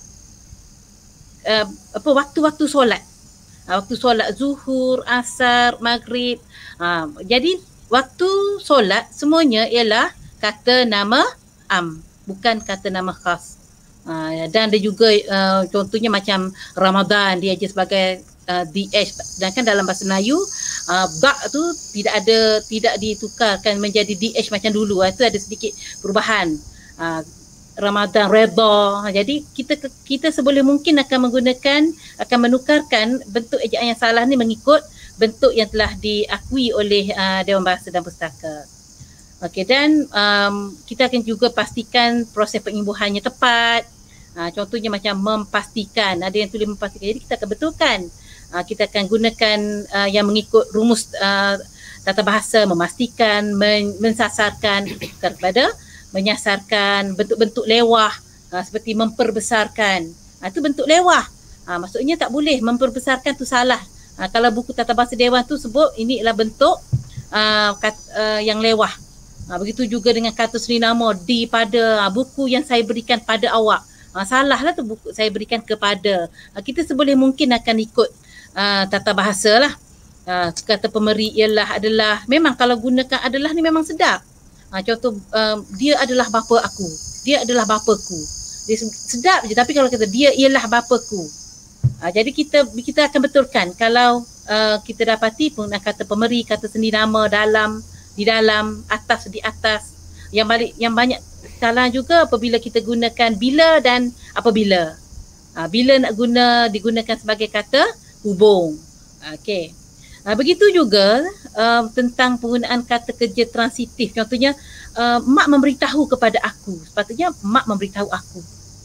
uh, apa waktu-waktu solat. Ha, waktu solat zuhur, asar, maghrib. Ha, jadi waktu solat semuanya ialah kata nama am, bukan kata nama khas. Ha, dan ada juga uh, contohnya macam Ramadan, dia je sebagai uh, D H. Sedangkan dalam bahasa Melayu uh, ba tu tidak ada, tidak ditukarkan menjadi D H macam dulu. Itu ada sedikit perubahan. Ha, Ramadan, redha. Jadi kita kita seboleh mungkin akan menggunakan, akan menukarkan bentuk ejaan yang salah ni mengikut bentuk yang telah diakui oleh uh, Dewan Bahasa dan Pustaka. Okey, dan um, kita akan juga pastikan proses pengimbuhannya tepat. Uh, contohnya macam memastikan, ada yang tulis memastikan. Jadi kita akan betulkan. Uh, kita akan gunakan uh, yang mengikut rumus uh, tata bahasa, memastikan, men- mensasarkan kepada menyasarkan, bentuk-bentuk lewah uh, seperti memperbesarkan. Uh, itu bentuk lewah. Uh, maksudnya tak boleh memperbesarkan tu salah. Uh, kalau buku tata bahasa dewan tu sebut ini adalah bentuk uh, kat, uh, yang lewah. Uh, begitu juga dengan kata seri nama di pada uh, buku yang saya berikan pada awak. Uh, salah lah tu buku saya berikan kepada. Uh, kita seboleh mungkin akan ikut uh, tata bahasa lah. Uh, kata pemeri ialah adalah, memang kalau gunakan adalah ni memang sedap. Ha, contoh um, dia adalah bapa aku, dia adalah bapaku, dia sedap je. Tapi kalau kata dia ialah bapaku, ha, jadi kita kita akan betulkan. Kalau uh, kita dapati pun kata pemeri, kata seni nama dalam, di dalam, atas, di atas. Yang balik yang banyak salah juga apabila kita gunakan bila dan apabila. Ha, bila nak guna digunakan sebagai kata hubung. Okey. Ha, begitu juga uh, tentang penggunaan kata kerja transitif. Contohnya, uh, mak memberitahu kepada aku. Sepatutnya mak memberitahu aku.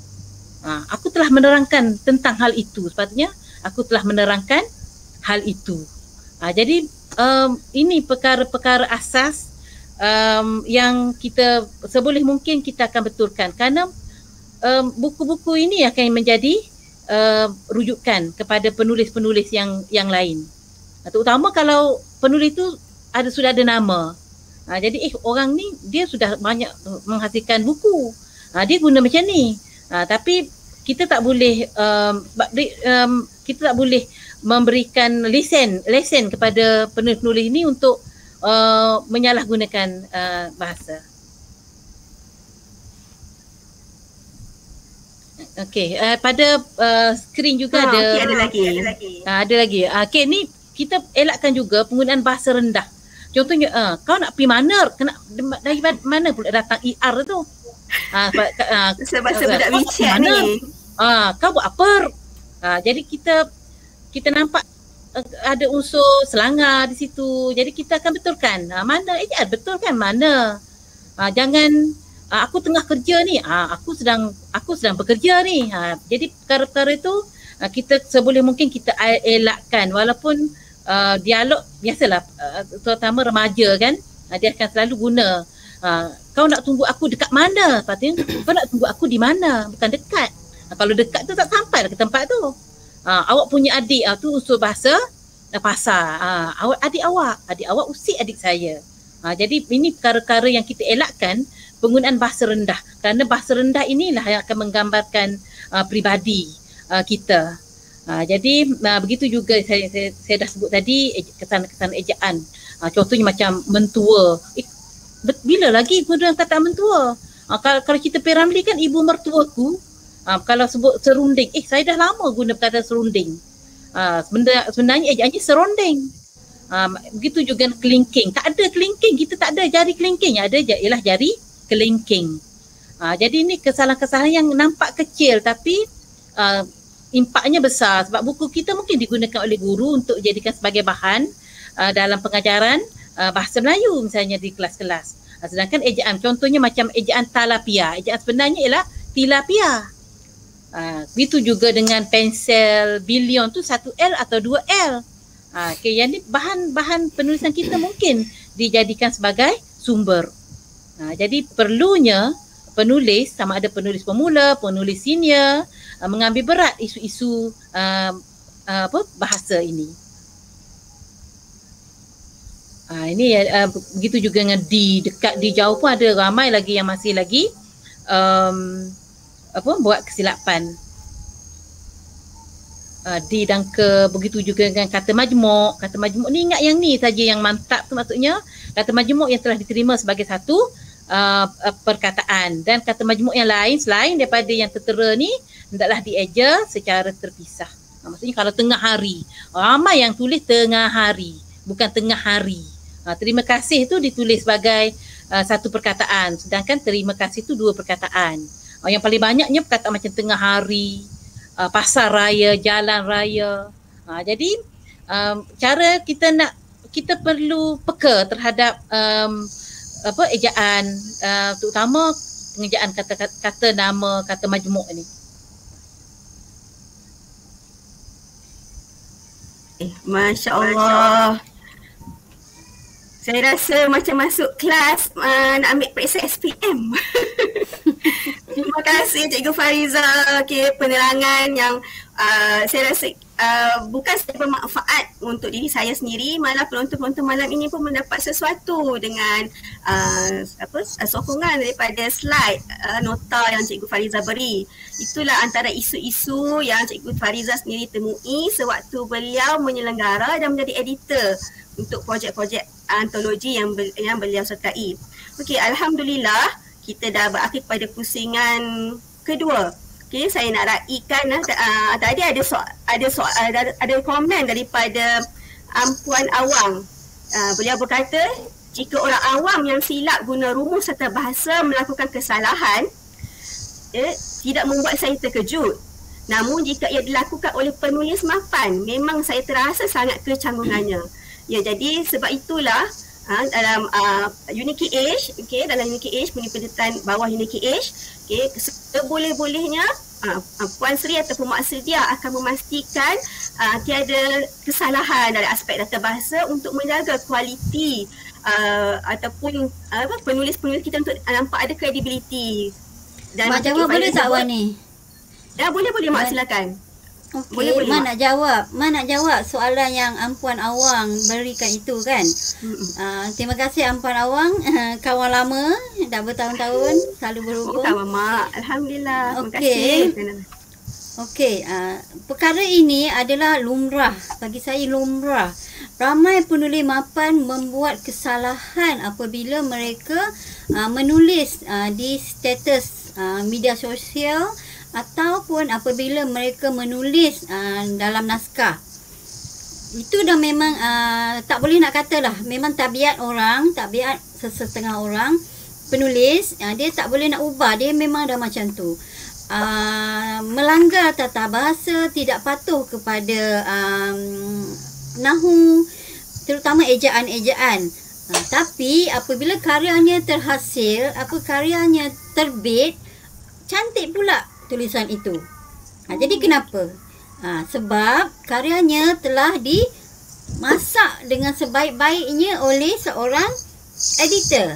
Ha, aku telah menerangkan tentang hal itu. Sepatutnya aku telah menerangkan hal itu. Ha, jadi um, ini perkara-perkara asas um, yang kita seboleh mungkin kita akan betulkan. Kerana um, buku-buku ini akan menjadi uh, rujukan kepada penulis-penulis yang yang lain. Uh, terutama kalau penulis tu ada sudah ada nama. Uh, jadi eh orang ni dia sudah banyak menghasilkan buku. Uh, dia guna macam ni. Uh, tapi kita tak boleh um, um, kita tak boleh memberikan lesen lesen kepada penulis-penulis ini untuk uh, menyalahgunakan uh, bahasa. Okey, uh, pada uh, skrin juga ha, ada, okay, ada lagi. Ada lagi. Uh, ada lagi. Uh, Okey, ni kita elakkan juga penggunaan bahasa rendah. Contohnya, uh, kau nak pergi mana? Kena dari mana pula datang E R tu? Uh, uh, Sebab budak WeChat ni. Uh, kau buat apa? Uh, jadi kita kita nampak uh, ada unsur selangor di situ. Jadi kita akan betulkan. Uh, mana? Eh, betul kan mana? Uh, jangan Uh, aku tengah kerja ni, uh, aku sedang aku sedang bekerja ni. Uh, jadi perkara-perkara itu uh, kita seboleh mungkin kita elakkan walaupun uh, dialog biasalah uh, terutama remaja kan, uh, dia akan selalu guna uh, kau nak tunggu aku dekat mana? Patutnya kau nak tunggu aku di mana? Bukan dekat. Uh, kalau dekat tu tak sampai ke tempat tu. Uh, awak punya adik uh, tu unsur bahasa uh, pasar. Uh, awak adik awak, adik awak usik adik saya. Uh, jadi ini perkara-perkara yang kita elakkan, penggunaan bahasa rendah, kerana bahasa rendah inilah yang akan menggambarkan uh, peribadi uh, kita. Uh, jadi uh, begitu juga saya, saya, saya dah sebut tadi kesan-kesan ejaan. Uh, contohnya macam mentua. Eh, bila lagi guna kata mentua? Uh, kalau, kalau kita P. Ramlee kan ibu mertuaku. Uh, kalau sebut serunding, eh saya dah lama guna perkataan serunding. Uh, sebenarnya, sebenarnya ejaannya seronding. Uh, begitu juga kelingking. Tak ada kelingking, kita tak ada jari kelingking. Yang ada ialah jari kelingking. Uh, jadi ini kesalahan-kesalahan yang nampak kecil tapi uh, impaknya besar sebab buku kita mungkin digunakan oleh guru untuk jadikan sebagai bahan uh, dalam pengajaran uh, bahasa Melayu misalnya di kelas-kelas. Uh, sedangkan ejaan contohnya macam ejaan talapia. Ejaan sebenarnya ialah tilapia. Uh, begitu juga dengan pensel bilion tu satu L atau dua L. Uh, okay, yang ni bahan-bahan penulisan kita mungkin dijadikan sebagai sumber. Ha, jadi perlunya penulis sama ada penulis pemula, penulis senior uh, mengambil berat isu-isu uh, uh, apa bahasa ini. Uh, ini uh, begitu juga dengan di dekat di jauh pun ada ramai lagi yang masih lagi um, apa buat kesilapan. Uh, di dan ke begitu juga dengan kata majmuk. Kata majmuk ni ingat yang ni saja yang mantap tu maksudnya kata majmuk yang telah diterima sebagai satu Uh, uh, perkataan dan kata majmuk yang lain selain daripada yang tertera ni hendaklah dieja secara terpisah. Uh, maksudnya kalau tengah hari, ramai yang tulis tengah hari, bukan tengah hari. Uh, terima kasih tu ditulis sebagai uh, satu perkataan, sedangkan terima kasih tu dua perkataan. Uh, yang paling banyaknya perkataan macam tengah hari, uh, pasar raya, jalan raya. Uh, jadi um, cara kita nak kita perlu peka terhadap um, apa ejaan uh, terutama pengejaan kata-kata kata nama kata majmuk ni. Eh, Masya Allah. Saya rasa macam masuk kelas uh, nak ambil periksa S P M. Terima kasih Cikgu Fariza. Okay, penerangan yang uh, saya rasa uh, bukan sahaja bermanfaat untuk diri saya sendiri, malah penonton-penonton malam ini pun mendapat sesuatu dengan uh, apa sokongan daripada slide uh, nota yang Cikgu Fariza beri. Itulah antara isu-isu yang Cikgu Fariza sendiri temui sewaktu beliau menyelenggara dan menjadi editor untuk projek-projek antologi yang bel- yang beliau sertai. Okey, alhamdulillah kita dah berakhir pada pusingan kedua. Okey, saya nak raikan uh, tadi ada so- ada so- ada, ada komen daripada um, Puan Awang. Uh, beliau berkata, jika orang awam yang silap guna rumus serta bahasa melakukan kesalahan, eh, tidak membuat saya terkejut. Namun jika ia dilakukan oleh penulis mapan, memang saya terasa sangat kecanggungannya. Ya, jadi sebab itulah ha, dalam uh, Uniki Age, okay, dalam Uniki Age, penelitian bawah Uniki Age, okay, seboleh-bolehnya uh, uh, Puan Sri ataupun Mak Sedia akan memastikan uh, tiada kesalahan dari aspek data bahasa untuk menjaga kualiti uh, ataupun uh, apa, penulis-penulis kita untuk nampak ada kredibiliti. Mak jawab boleh tak Wan ni? Ya, boleh-boleh Mak, silakan. Okey, Boleh, boleh, Mak Mak. nak jawab. Mak nak jawab soalan yang Ampuan Awang berikan itu kan. Mm-mm. Uh, terima kasih Ampuan Awang, uh, kawan lama, dah bertahun-tahun selalu Oh, berhubung. kawan Mak. Alhamdulillah. Terima Okey. kasih. Okey, uh, perkara ini adalah lumrah. Bagi saya lumrah. Ramai penulis mapan membuat kesalahan apabila mereka uh, menulis uh, di status uh, media sosial ataupun apabila mereka menulis uh, dalam naskah. Itu dah memang uh, tak boleh nak kata lah. Memang tabiat orang, tabiat sesetengah orang penulis, uh, dia tak boleh nak ubah. Dia memang dah macam tu. Uh, melanggar tata bahasa, tidak patuh kepada um, nahu, terutama ejaan-ejaan. Uh, tapi apabila karyanya terhasil, apa karyanya terbit, cantik pula tulisan itu. Ha, jadi kenapa? Ha, sebab karyanya telah dimasak dengan sebaik-baiknya oleh seorang editor.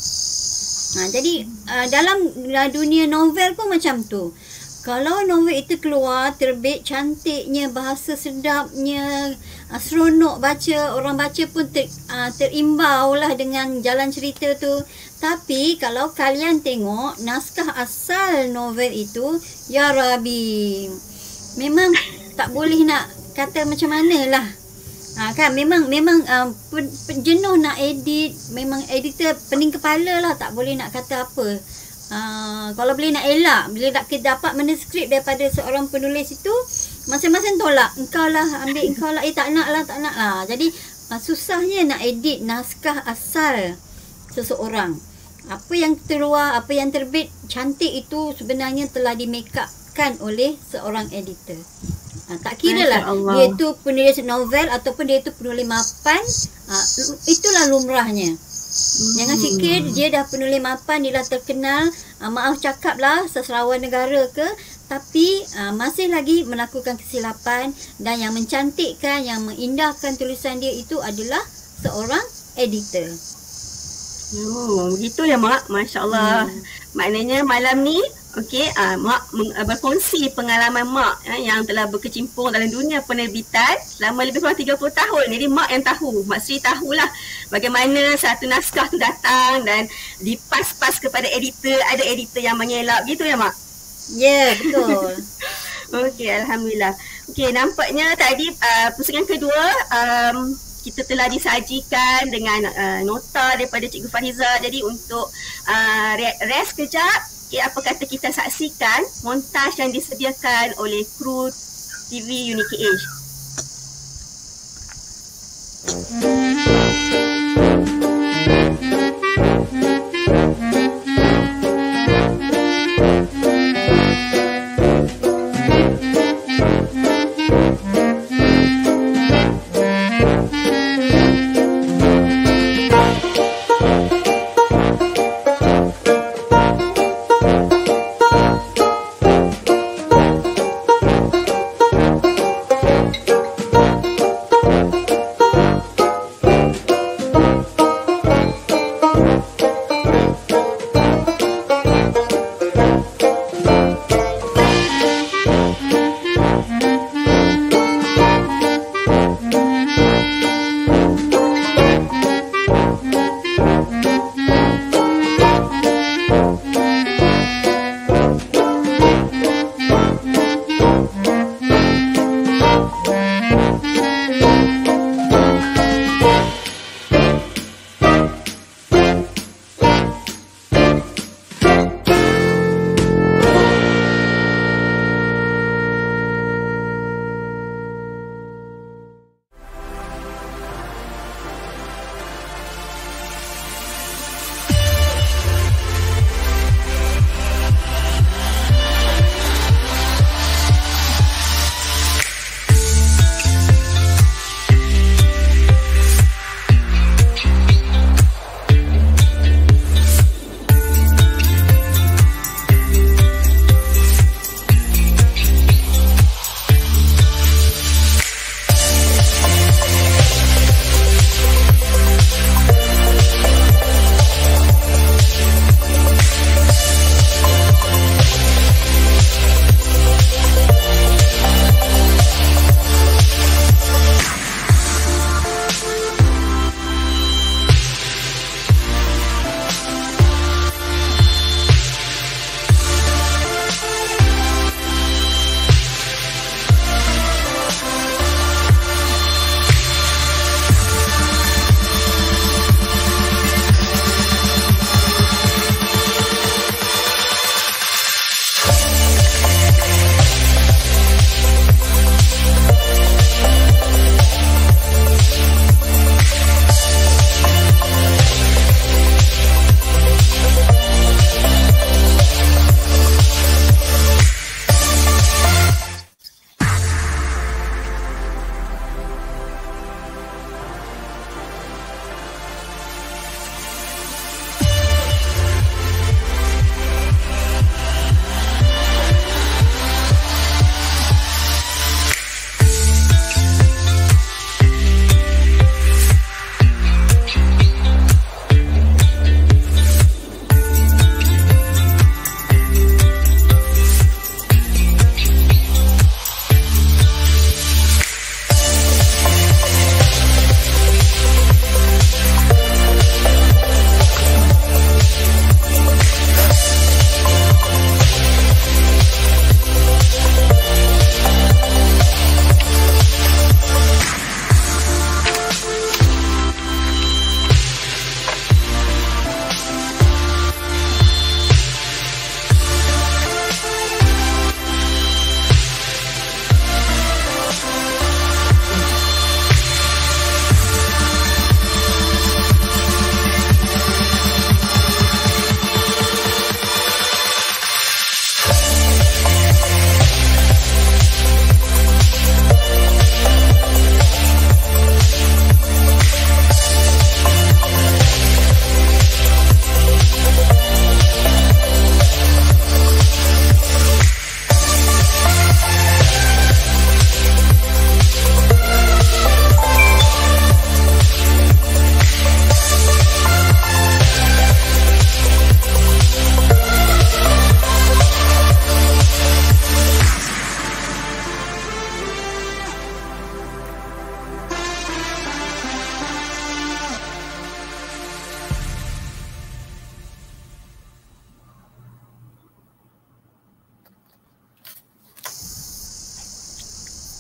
Ha, jadi uh, dalam dunia novel pun macam tu. Kalau novel itu keluar, terbit, cantiknya, bahasa sedapnya, uh, seronok baca, orang baca pun ter, uh, terimbau lah dengan jalan cerita tu. Tapi kalau kalian tengok naskah asal novel itu, ya Rabbi, memang tak boleh nak kata macam mana lah. Ha, kan memang memang uh, pen, jenuh nak edit, memang editor pening kepala lah, tak boleh nak kata apa. Uh, kalau boleh nak elak, bila nak dapat manuskrip daripada seorang penulis itu, masing-masing tolak. Engkau lah, ambil engkau lah, eh tak nak lah, tak nak lah. Jadi uh, susahnya nak edit naskah asal seseorang. Apa yang terluar, apa yang terbit cantik itu sebenarnya telah di make upkan oleh seorang editor. Ha, tak kira lah dia tu penulis novel ataupun dia tu penulis mapan, ha, itulah lumrahnya. Hmm. Jangan fikir dia dah penulis mapan, dia dah terkenal, ha, maaf cakap lah sastrawan negara ke, tapi ha, masih lagi melakukan kesilapan, dan yang mencantikkan, yang mengindahkan tulisan dia itu adalah seorang editor. Oh, begitu ya Mak. Masya Allah. Hmm. Maknanya malam ni, okey, uh, Mak meng, uh, berkongsi pengalaman Mak uh, yang telah berkecimpung dalam dunia penerbitan selama lebih kurang tiga puluh tahun. Jadi Mak yang tahu, Mak Sri tahulah bagaimana satu naskah tu datang dan dipas-pas kepada editor, ada editor yang mengelak. Gitu ya Mak? Ya, yeah, betul. Okey, Alhamdulillah. Okey, nampaknya tadi uh, pusingan kedua, um, kita telah disajikan dengan uh, nota daripada Cikgu Fariza. Jadi untuk uh, rest kejap, okay, apa kata kita saksikan montaj yang disediakan oleh kru T V U N I K H.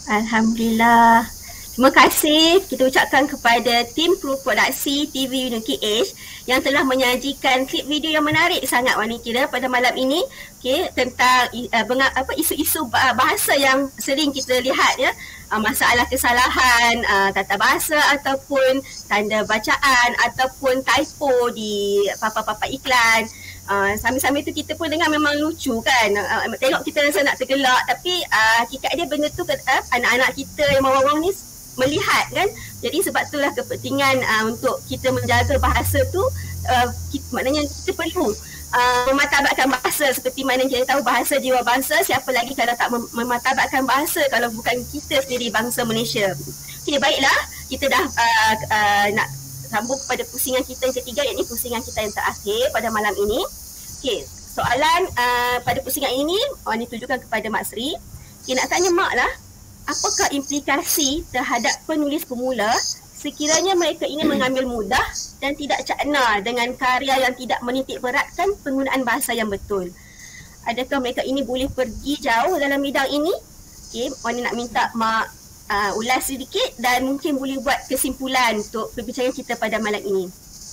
Alhamdulillah. Terima kasih kita ucapkan kepada tim kru produksi T V U N K H yang telah menyajikan klip video yang menarik sangat Wani kira pada malam ini, okay, tentang uh, benga, apa isu-isu bahasa yang sering kita lihat ya, uh, masalah kesalahan uh, tata bahasa ataupun tanda bacaan ataupun typo di papan-papan iklan. Uh, sambil-sambil tu kita pun dengar memang lucu kan, uh, tengok kita rasa nak tergelak, tapi uh, hakikat dia benda tu uh, anak-anak kita yang bawang-bawang ni melihat kan. Jadi sebab itulah kepentingan uh, untuk kita menjaga bahasa tu, uh, kita, maknanya kita perlu uh, memartabatkan bahasa. Seperti mana kita tahu bahasa jiwa bangsa, siapa lagi kalau tak mem- memartabatkan bahasa kalau bukan kita sendiri bangsa Malaysia. Okay, baiklah, kita dah uh, uh, nak sambung kepada pusingan kita yang ketiga, iaitu pusingan kita yang terakhir pada malam ini. Okay, soalan uh, pada pusingan ini oh, ditujukan kepada Mak Sri. Okay, nak tanya Mak lah, apakah implikasi terhadap penulis pemula sekiranya mereka ingin mengambil mudah dan tidak cakna dengan karya yang tidak menitik beratkan penggunaan bahasa yang betul? Adakah mereka ini boleh pergi jauh dalam bidang ini? Okay, Wani nak minta Mak uh, ulas sedikit dan mungkin boleh buat kesimpulan untuk perbincangan kita pada malam ini.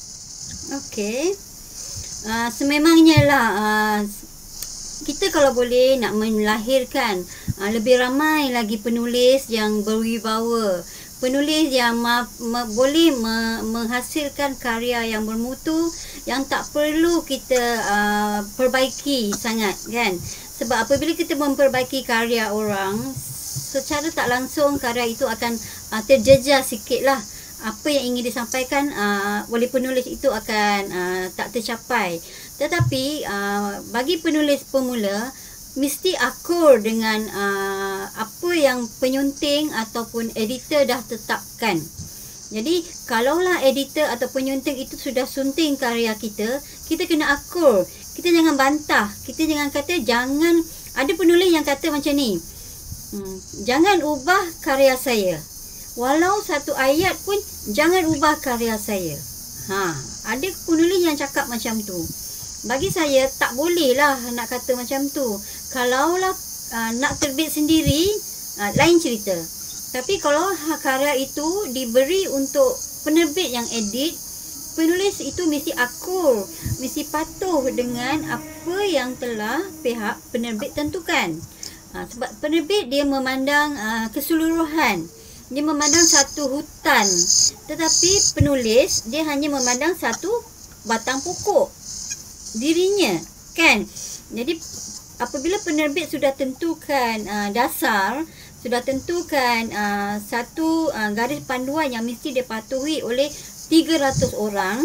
Okey. Uh, sememangnya lah uh, kita kalau boleh nak melahirkan uh, lebih ramai lagi penulis yang berwibawa, penulis yang ma- ma- boleh me- menghasilkan karya yang bermutu, yang tak perlu kita uh, perbaiki sangat kan. Sebab apabila kita memperbaiki karya orang, secara tak langsung karya itu akan uh, terjejas sikit lah. Apa yang ingin disampaikan uh, oleh penulis itu akan uh, tak tercapai. Tetapi uh, bagi penulis pemula, mesti akur dengan uh, apa yang penyunting ataupun editor dah tetapkan. Jadi kalaulah editor atau penyunting itu sudah sunting karya kita, kita kena akur. Kita jangan bantah. Kita jangan kata jangan. Ada penulis yang kata macam ni, hmm, jangan ubah karya saya. Walau satu ayat pun jangan ubah karya saya. Ha, ada penulis yang cakap macam tu. Bagi saya tak boleh lah nak kata macam tu. Kalaulah uh, nak terbit sendiri, uh, lain cerita. Tapi kalau karya itu diberi untuk penerbit yang edit, penulis itu mesti akur, mesti patuh dengan apa yang telah pihak penerbit tentukan. Uh, sebab penerbit dia memandang uh, keseluruhan. Dia memandang satu hutan, tetapi penulis dia hanya memandang satu batang pokok dirinya kan. Jadi apabila penerbit sudah tentukan uh, dasar, sudah tentukan uh, satu uh, garis panduan yang mesti dipatuhi oleh tiga ratus orang,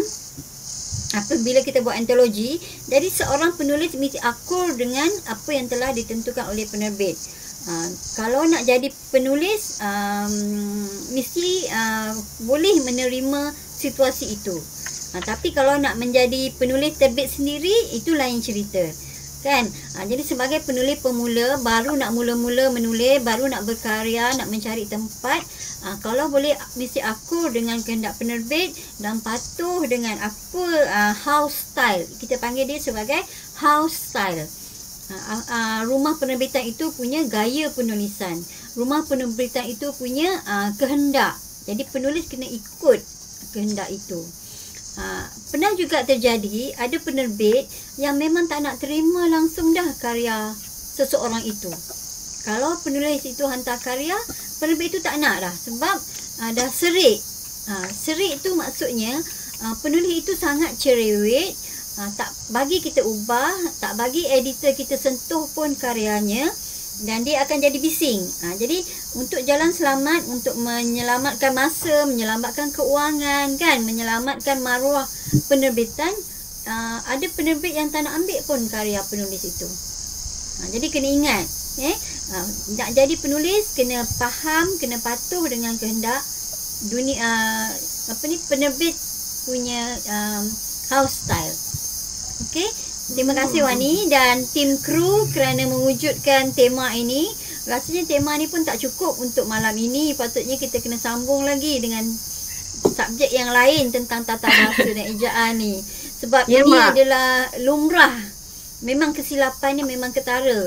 apabila kita buat antologi, jadi seorang penulis mesti akur dengan apa yang telah ditentukan oleh penerbit. Uh, kalau nak jadi penulis um, mesti uh, boleh menerima situasi itu. Uh, tapi kalau nak menjadi penulis terbit sendiri, itu lain cerita kan. Uh, jadi sebagai penulis pemula, baru nak mula-mula menulis, baru nak berkarya, nak mencari tempat, uh, kalau boleh mesti akur dengan kehendak penerbit dan patuh dengan apa uh, house style. Kita panggil dia sebagai house style. Uh, uh, rumah penerbitan itu punya gaya penulisan, rumah penerbitan itu punya uh, kehendak. Jadi penulis kena ikut kehendak itu. uh, Pernah juga terjadi ada penerbit yang memang tak nak terima langsung dah karya seseorang itu. Kalau penulis itu hantar karya, penerbit itu tak nak dah, sebab uh, dah serik. uh, Serik itu maksudnya uh, penulis itu sangat cerewet. Ha, tak bagi kita ubah, tak bagi editor kita sentuh pun karyanya, dan dia akan jadi bising. Ha, jadi untuk jalan selamat, untuk menyelamatkan masa, menyelamatkan keuangan kan, menyelamatkan maruah penerbitan, uh, ada penerbit yang tak nak ambil pun karya penulis itu. Ha, jadi kena ingat, eh, ha, nak jadi penulis kena faham, kena patuh dengan kehendak dunia uh, apa ni penerbit punya um, house style. Okey, terima kasih Wani dan tim kru kerana mewujudkan tema ini. Rasanya tema ni pun tak cukup untuk malam ini. Patutnya kita kena sambung lagi dengan subjek yang lain tentang tata bahasa dan ejaan ni. Sebab ya, ini Mak. adalah lumrah. Memang kesilapannya memang ketara.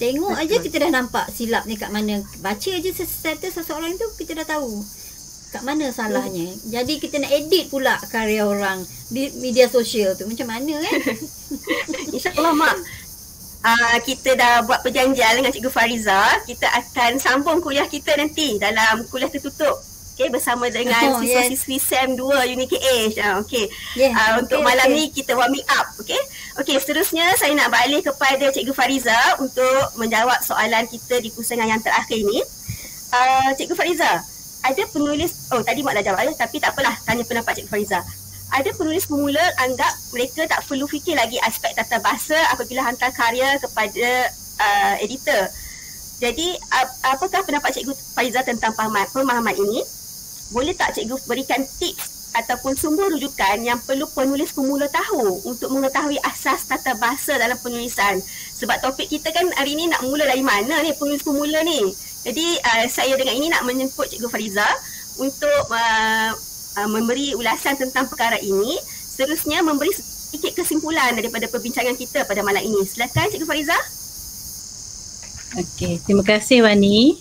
Tengok aja kita dah nampak silap ni kat mana. Baca aja status seseorang tu kita dah tahu kat mana salahnya. Jadi kita nak edit pula karya orang di media sosial tu. Macam mana kan? InsyaAllah Mak. Uh, kita dah buat perjanjian dengan Cikgu Fariza. Kita akan sambung kuliah kita nanti dalam kuliah tertutup. Okay, bersama dengan oh, siswa-siswi yes. S E M dua U N I K H. Uh, okay. Yeah, uh, okay, untuk malam okay. ni kita warming up. Okay. Okay, seterusnya saya nak balik kepada Cikgu Fariza untuk menjawab soalan kita di pusingan yang terakhir ini. Uh, Cikgu Fariza, ada penulis, oh tadi Mak dah jawab ya, tapi tak apalah, tanya pendapat Cikgu Fariza. Ada penulis pemula anggap mereka tak perlu fikir lagi aspek tata bahasa apabila hantar karya kepada uh, editor. Jadi ap- apakah pendapat Cikgu Fariza tentang pemahaman, pemahaman ini? Boleh tak Cikgu berikan tips ataupun sumber rujukan yang perlu penulis pemula tahu untuk mengetahui asas tata bahasa dalam penulisan? Sebab topik kita kan hari ni nak mula dari mana ni penulis pemula ni. Jadi uh, saya dengan ini nak menjemput Cikgu Fariza untuk uh, uh, memberi ulasan tentang perkara ini. Seterusnya memberi sedikit kesimpulan daripada perbincangan kita pada malam ini. Silakan Cikgu Fariza. Okey, terima kasih Wani.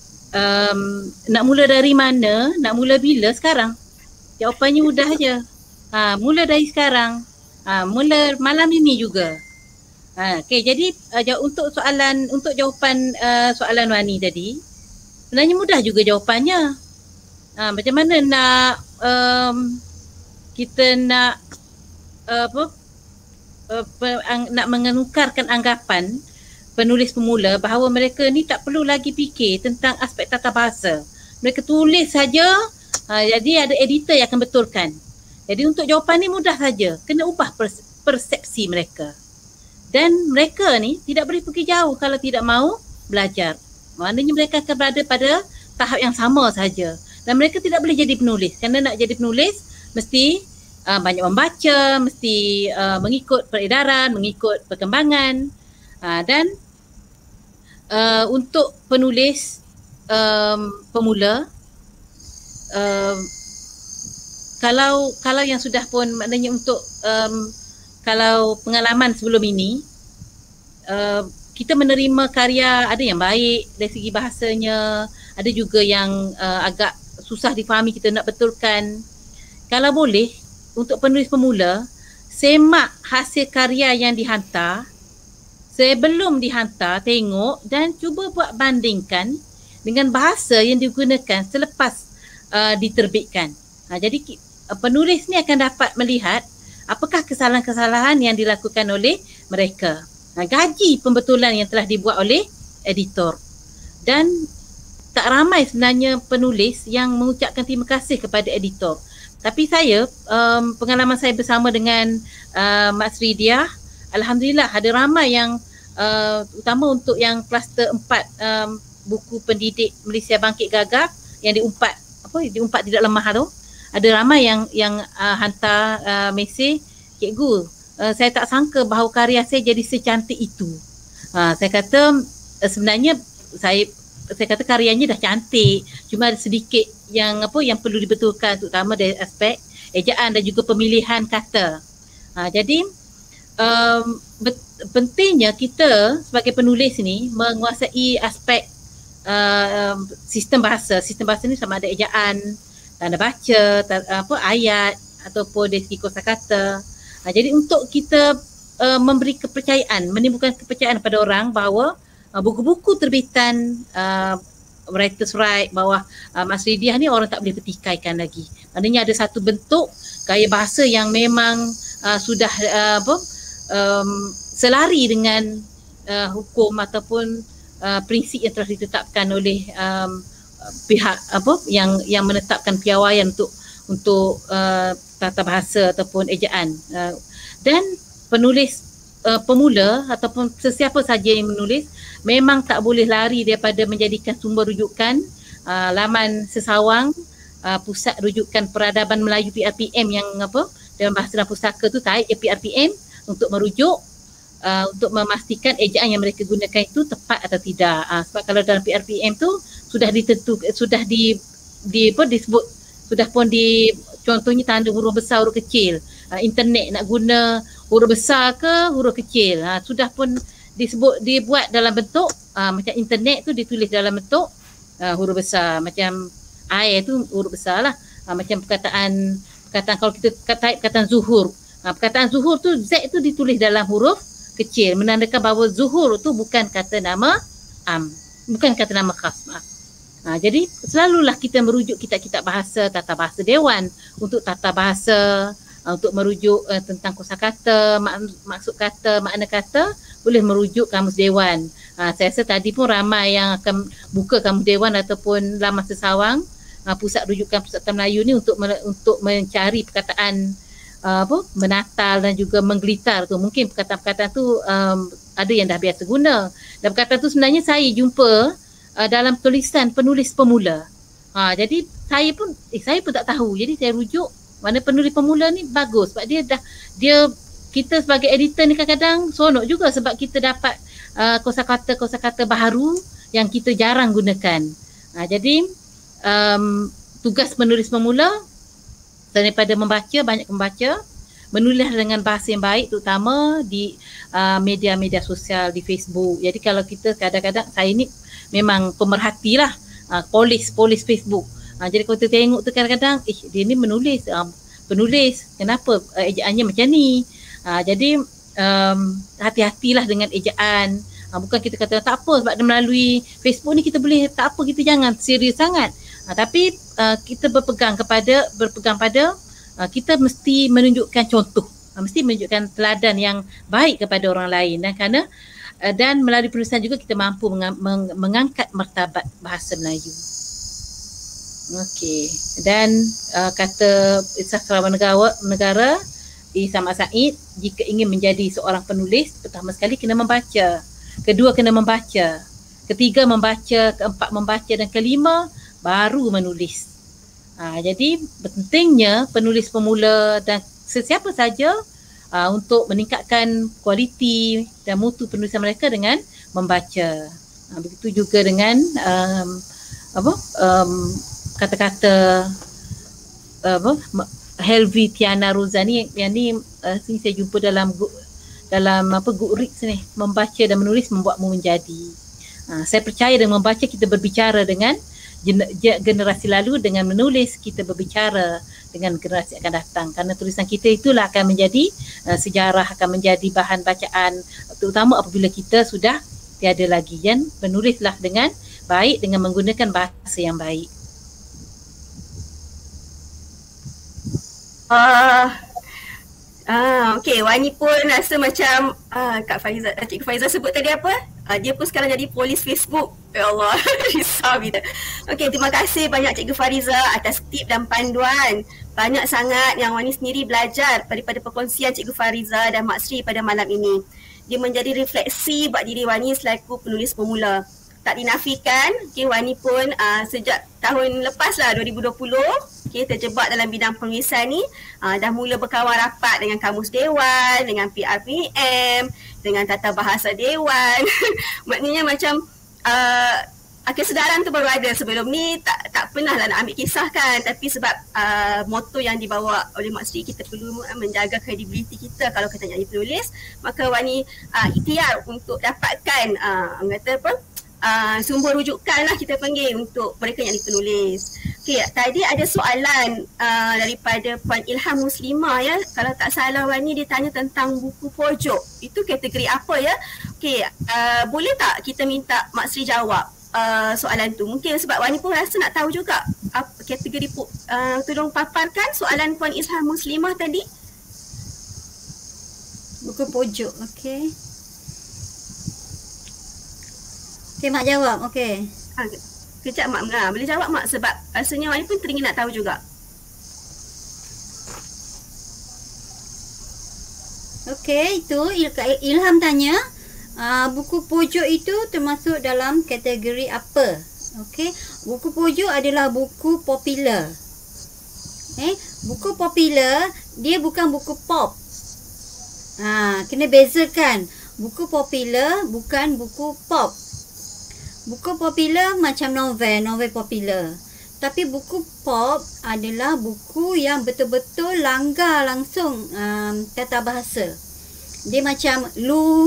Um, nak mula dari mana? Nak mula bila? Sekarang. Jawapannya mudah je. Ha, mula dari sekarang. Ha, mula malam ini juga. Ha, okay, jadi uh, untuk soalan, untuk jawapan uh, soalan Wani tadi, sebenarnya mudah juga jawapannya. Ha, macam mana nak um, kita nak uh, apa? Uh, pe- ang, nak mengenukarkan anggapan penulis pemula bahawa mereka ni tak perlu lagi fikir tentang aspek tata bahasa. Mereka tulis saja. Ha, jadi ada editor yang akan betulkan. Jadi untuk jawapan ni mudah saja. Kena ubah persepsi mereka. Dan mereka ni tidak boleh pergi jauh kalau tidak mahu belajar. Maknanya mereka akan berada pada tahap yang sama saja. Dan mereka tidak boleh jadi penulis. Kerana nak jadi penulis mesti uh, banyak membaca, mesti uh, mengikut peredaran, mengikut perkembangan. Uh, dan uh, untuk penulis um, pemula, uh, kalau kalau yang sudah pun maknanya untuk um, kalau pengalaman sebelum ini, uh, kita menerima karya ada yang baik dari segi bahasanya, ada juga yang uh, agak susah difahami, kita nak betulkan. Kalau boleh, untuk penulis pemula, semak hasil karya yang dihantar, sebelum dihantar, tengok dan cuba buat bandingkan dengan bahasa yang digunakan selepas uh, diterbitkan. Ha, jadi uh, penulis ni akan dapat melihat apakah kesalahan-kesalahan yang dilakukan oleh mereka. Ha, gaji pembetulan yang telah dibuat oleh editor. Dan tak ramai sebenarnya penulis yang mengucapkan terima kasih kepada editor. Tapi saya, um, pengalaman saya bersama dengan uh, Mak Sri Diah, alhamdulillah ada ramai yang uh, utama untuk yang kluster empat um, buku pendidik Malaysia Bangkit Gagah yang diumpat apa diumpat tidak lemah tu, ada ramai yang yang uh, hantar uh, mesej, cikgu, uh, saya tak sangka bahawa karya saya jadi secantik itu. Uh, saya kata uh, sebenarnya saya saya kata karyanya dah cantik, cuma ada sedikit yang apa yang perlu dibetulkan, terutama dari aspek ejaan dan juga pemilihan kata. Uh, jadi um, pentingnya kita sebagai penulis ni menguasai aspek uh, sistem bahasa. Sistem bahasa ni sama ada ejaan, tanda baca, tanda, apa ayat ataupun dari segi kosakata. Uh, jadi untuk kita uh, memberi kepercayaan, menimbulkan kepercayaan pada orang bahawa uh, buku-buku terbitan uh, Writers Right bawah uh, Mak Sri Diah ni orang tak boleh petikaikan lagi. Maknanya ada satu bentuk gaya bahasa yang memang uh, sudah uh, apa um, selari dengan uh, hukum ataupun uh, prinsip yang telah ditetapkan oleh um, pihak apa yang yang menetapkan piawaian untuk untuk uh, tata bahasa ataupun ejaan. Uh, dan penulis uh, pemula ataupun sesiapa saja yang menulis memang tak boleh lari daripada menjadikan sumber rujukan uh, laman sesawang, uh, pusat rujukan peradaban Melayu P R P M yang apa dalam bahasa dalam pustaka tu taik P R P M untuk merujuk uh, untuk memastikan ejaan yang mereka gunakan itu tepat atau tidak. Uh, sebab kalau dalam P R P M tu sudah ditentu sudah di di apa disebut sudah pun di contohnya tanda huruf besar huruf kecil. Uh, internet nak guna huruf besar ke huruf kecil. Uh, sudah pun disebut dibuat dalam bentuk uh, macam internet tu ditulis dalam bentuk uh, huruf besar, macam air tu huruf besar lah. Uh, macam perkataan perkataan kalau kita type perkataan zuhur, uh, perkataan zuhur tu Z tu ditulis dalam huruf kecil, menandakan bahawa zuhur tu bukan kata nama am, bukan kata nama khas, maaf. Ha, jadi selalulah kita merujuk kitab-kitab bahasa, tata bahasa dewan untuk tata bahasa, uh, untuk merujuk uh, tentang kosakata, mak, maksud kata, makna kata, boleh merujuk kamus dewan. Ha, saya rasa tadi pun ramai yang akan buka kamus dewan ataupun Laman Sesawang, uh, pusat rujukan Persatuan Melayu ni untuk untuk mencari perkataan uh, apa menatal dan juga menggelitar tu. Mungkin perkataan-perkataan tu um, ada yang dah biasa guna. Dan perkataan tu sebenarnya saya jumpa Uh, dalam tulisan penulis pemula. Ha, jadi saya pun eh, saya pun tak tahu. Jadi saya rujuk mana penulis pemula ni bagus sebab dia dah dia kita sebagai editor ni kadang-kadang seronok juga sebab kita dapat uh, kosakata-kosakata baharu yang kita jarang gunakan. Ha, jadi um, tugas penulis pemula daripada membaca, banyak membaca, menulis dengan bahasa yang baik terutama di uh, media-media sosial, di Facebook. Jadi kalau kita kadang-kadang saya ni memang pemerhati lah, uh, polis, polis Facebook. Uh, jadi kalau kita tengok tu kadang-kadang, eh dia ni menulis, uh, penulis, kenapa uh, ejaannya macam ni. Uh, jadi um, hati-hatilah dengan ejaan. Uh, bukan kita kata tak apa sebab dia melalui Facebook ni kita boleh, tak apa, kita jangan serius sangat. Uh, tapi uh, kita berpegang kepada, berpegang pada, uh, kita mesti menunjukkan contoh. Uh, mesti menunjukkan teladan yang baik kepada orang lain. Dan kerana dan melalui penulisan juga kita mampu meng- meng- mengangkat martabat bahasa Melayu. Okey. Dan uh, kata sastrawan negara, negara Ihsan Mat Said, jika ingin menjadi seorang penulis, pertama sekali kena membaca. Kedua kena membaca. Ketiga membaca, keempat membaca dan kelima baru menulis. Ha, jadi pentingnya penulis pemula dan sesiapa saja Uh, untuk meningkatkan kualiti dan mutu penulisan mereka dengan membaca. Uh, begitu juga dengan um, apa um, kata-kata uh, apa Helvi Tiana Rozani yang ni uh, sini saya jumpa dalam dalam apa Goodreads ni, membaca dan menulis membuatmu menjadi. Uh, saya percaya dengan membaca kita berbicara dengan generasi lalu, dengan menulis kita berbicara dengan generasi akan datang, kerana tulisan kita itulah akan menjadi uh, sejarah, akan menjadi bahan bacaan, terutama apabila kita sudah tiada lagi. Dan menulislah dengan baik dengan menggunakan bahasa yang baik. Uh, ah, okey, Wani pun rasa macam uh, Kak Faiza, Cik Faiza sebut tadi apa? Uh, dia pun sekarang jadi polis Facebook. Ya Allah, risau kita. Okey, terima kasih banyak Cikgu Fariza atas tip dan panduan. Banyak sangat yang Wani sendiri belajar daripada perkongsian Cikgu Fariza dan Mak Sri pada malam ini. Dia menjadi refleksi buat diri Wani selaku penulis pemula. Tak dinafikan, okay, Wani pun uh, sejak tahun lepas lah dua ribu dua puluh, okay, terjebak dalam bidang penulisan ni. Uh, dah mula berkawan rapat dengan Kamus Dewan, dengan P R P M, dengan Tata Bahasa Dewan. Maknanya macam uh, kesedaran tu baru ada. Sebelum ni tak tak pernah lah nak ambil kisah kan. Tapi sebab uh, moto yang dibawa oleh Mak Sri, kita perlu menjaga kredibiliti kita kalau kita jadi penulis. Maka Wani uh, ikhtiar untuk dapatkan uh, kata apa, Uh, sumber rujukan lah kita panggil untuk mereka yang dipenulis. Okay, tadi ada soalan uh, daripada Puan Ilham Muslimah ya. Kalau tak salah Wani dia tanya tentang buku pojok. Itu kategori apa ya? Okay, uh, boleh tak kita minta Mak Sri jawab uh, soalan tu? Mungkin sebab Wani pun rasa nak tahu juga uh, kategori uh, tolong paparkan soalan Puan Ilham Muslimah tadi. Buku pojok, okey. Okey, Mak jawab. Okey. Ha, kejap Mak. Ha, boleh jawab Mak sebab rasanya Wani pun teringin nak tahu juga. Okey, itu Ilham tanya, uh, buku pojok itu termasuk dalam kategori apa? Okey, buku pojok adalah buku popular. Eh, buku popular dia bukan buku pop. Ha, kena bezakan. Buku popular bukan buku pop. Buku popular macam novel, novel popular. Tapi buku pop adalah buku yang betul-betul langgar langsung um, tata bahasa. Dia macam Lu,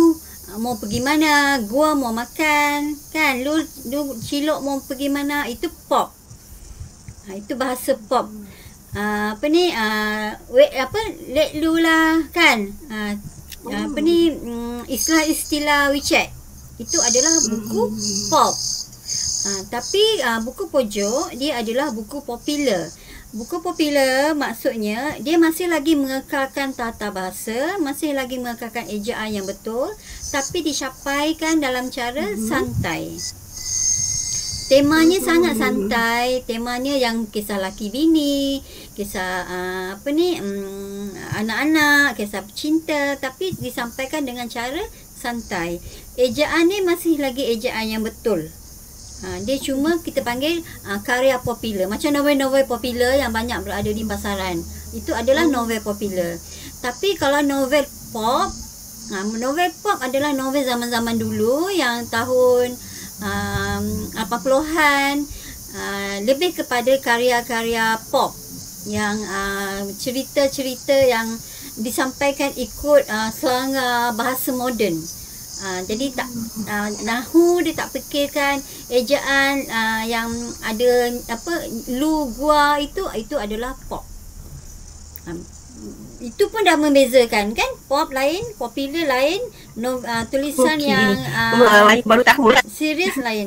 uh, mau pergi mana, gua mau makan, kan? Lu, lu cilok mau pergi mana, itu pop. Uh, itu bahasa pop. Uh, apa ni, uh, wait, apa, let lu lah, kan? Uh, uh, apa ni, um, istilah-istilah WeChat. Itu adalah buku pop. Uh, tapi uh, buku pojok, dia adalah buku popular. Buku popular maksudnya dia masih lagi mengekalkan tata bahasa, masih lagi mengekalkan ejaan yang betul, tapi disampaikan dalam cara mm-hmm. santai. Temanya mm-hmm. sangat santai, temanya yang kisah laki bini, kisah uh, apa ni, um, anak-anak, kisah cinta, tapi disampaikan dengan cara santai. Ejaan ni masih lagi ejaan yang betul. Ha, dia cuma kita panggil uh, karya popular. Macam novel-novel popular yang banyak berada di pasaran. Itu adalah novel popular. Tapi kalau novel pop, uh, novel pop adalah novel zaman-zaman dulu yang tahun um, lapan puluhan. Uh, lebih kepada karya-karya pop yang uh, cerita-cerita yang disampaikan ikut uh, selanggar bahasa moden. Uh, jadi tak uh, nahu dia tak fikirkan ejaan uh, yang ada apa lu gua, itu itu adalah pop. Um, itu pun dah membezakan kan, pop lain, popular lain, no, uh, tulisan okay. yang uh, baru tahu lah. Serius lain.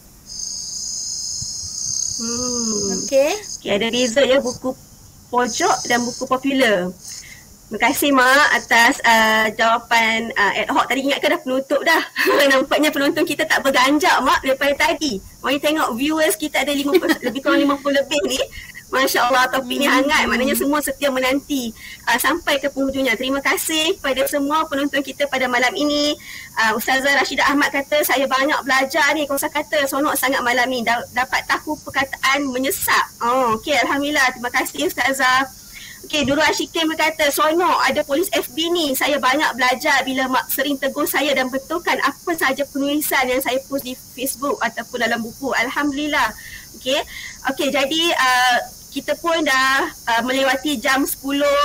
Hmm. Okey. Okay, ada beza ya buku pojok dan buku popular. Terima kasih Mak atas uh, jawapan uh, ad hoc tadi. Ingatkan dah penutup dah. Nampaknya penonton kita tak berganjak Mak daripada tadi. Mari tengok viewers kita ada lima puluh, lebih kurang lima puluh lebih ni. Masya Allah, topik ni hangat. Maknanya semua setia menanti uh, sampai ke penghujungnya. Terima kasih kepada semua penonton kita pada malam ini. uh, Ustazah Rashidah Ahmad kata saya banyak belajar ni, kosakata sonok sangat malam ni. Da- dapat tahu perkataan menyesak. Oh, okay, Alhamdulillah. Terima kasih Ustazah. Okey, Nurul Ashikin berkata, sonok ada polis F B ni. Saya banyak belajar bila mak sering tegur saya dan betulkan apa sahaja penulisan yang saya post di Facebook ataupun dalam buku. Alhamdulillah. Okey. Okey, jadi uh, kita pun dah uh, melewati jam sepuluh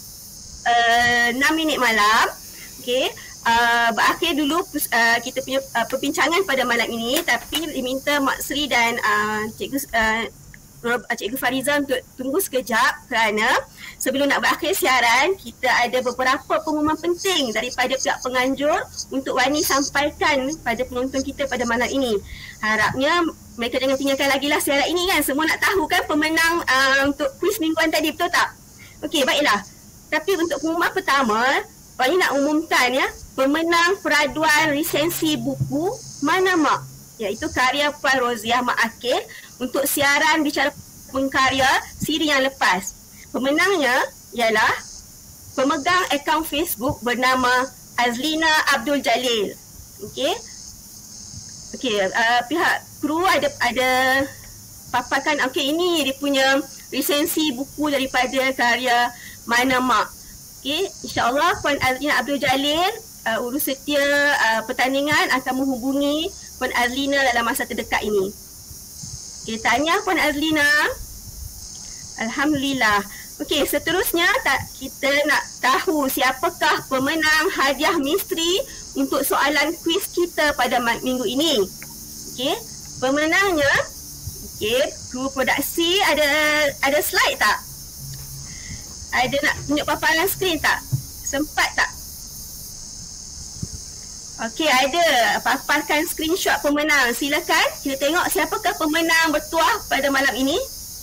enam minit malam. Okey. Uh, berakhir dulu uh, kita punya uh, perbincangan pada malam ini, tapi diminta Mak Sri dan uh, Cikgu uh, Cikgu Fariza untuk tunggu sekejap kerana sebelum nak berakhir siaran, kita ada beberapa pengumuman penting daripada pihak penganjur untuk Wani sampaikan pada penonton kita pada malam ini. Harapnya mereka jangan tinggalkan lagi lah siaran ini kan. Semua nak tahu kan pemenang uh, untuk kuis mingguan tadi, betul tak? Okey, baiklah. Tapi untuk pengumuman pertama, Wani nak umumkan ya, pemenang peraduan lisensi buku Mana Mak, iaitu karya Puan Roziah Mak Akil untuk siaran bicara pengkarya siri yang lepas. Pemenangnya ialah pemegang akaun Facebook bernama Azlina Abdul Jalil. Okey. Okey, uh, pihak kru ada ada paparkan, okey, ini dia punya lisensi buku daripada karya Mana Mak. Okey, insya-Allah Puan Azlina Abdul Jalil uh, urus setia uh, pertandingan akan menghubungi Puan Azlina dalam masa terdekat ini. Okey, tanya Puan Azlina. Alhamdulillah. Okey, seterusnya tak, kita nak tahu siapakah pemenang hadiah misteri untuk soalan kuis kita pada minggu ini. Okey, pemenangnya, okey, kru produksi ada ada slide tak? Ada nak tunjuk paparan skrin tak? Sempat tak? Okey, ada. Paparkan screenshot pemenang. Silakan kita tengok siapakah pemenang bertuah pada malam ini.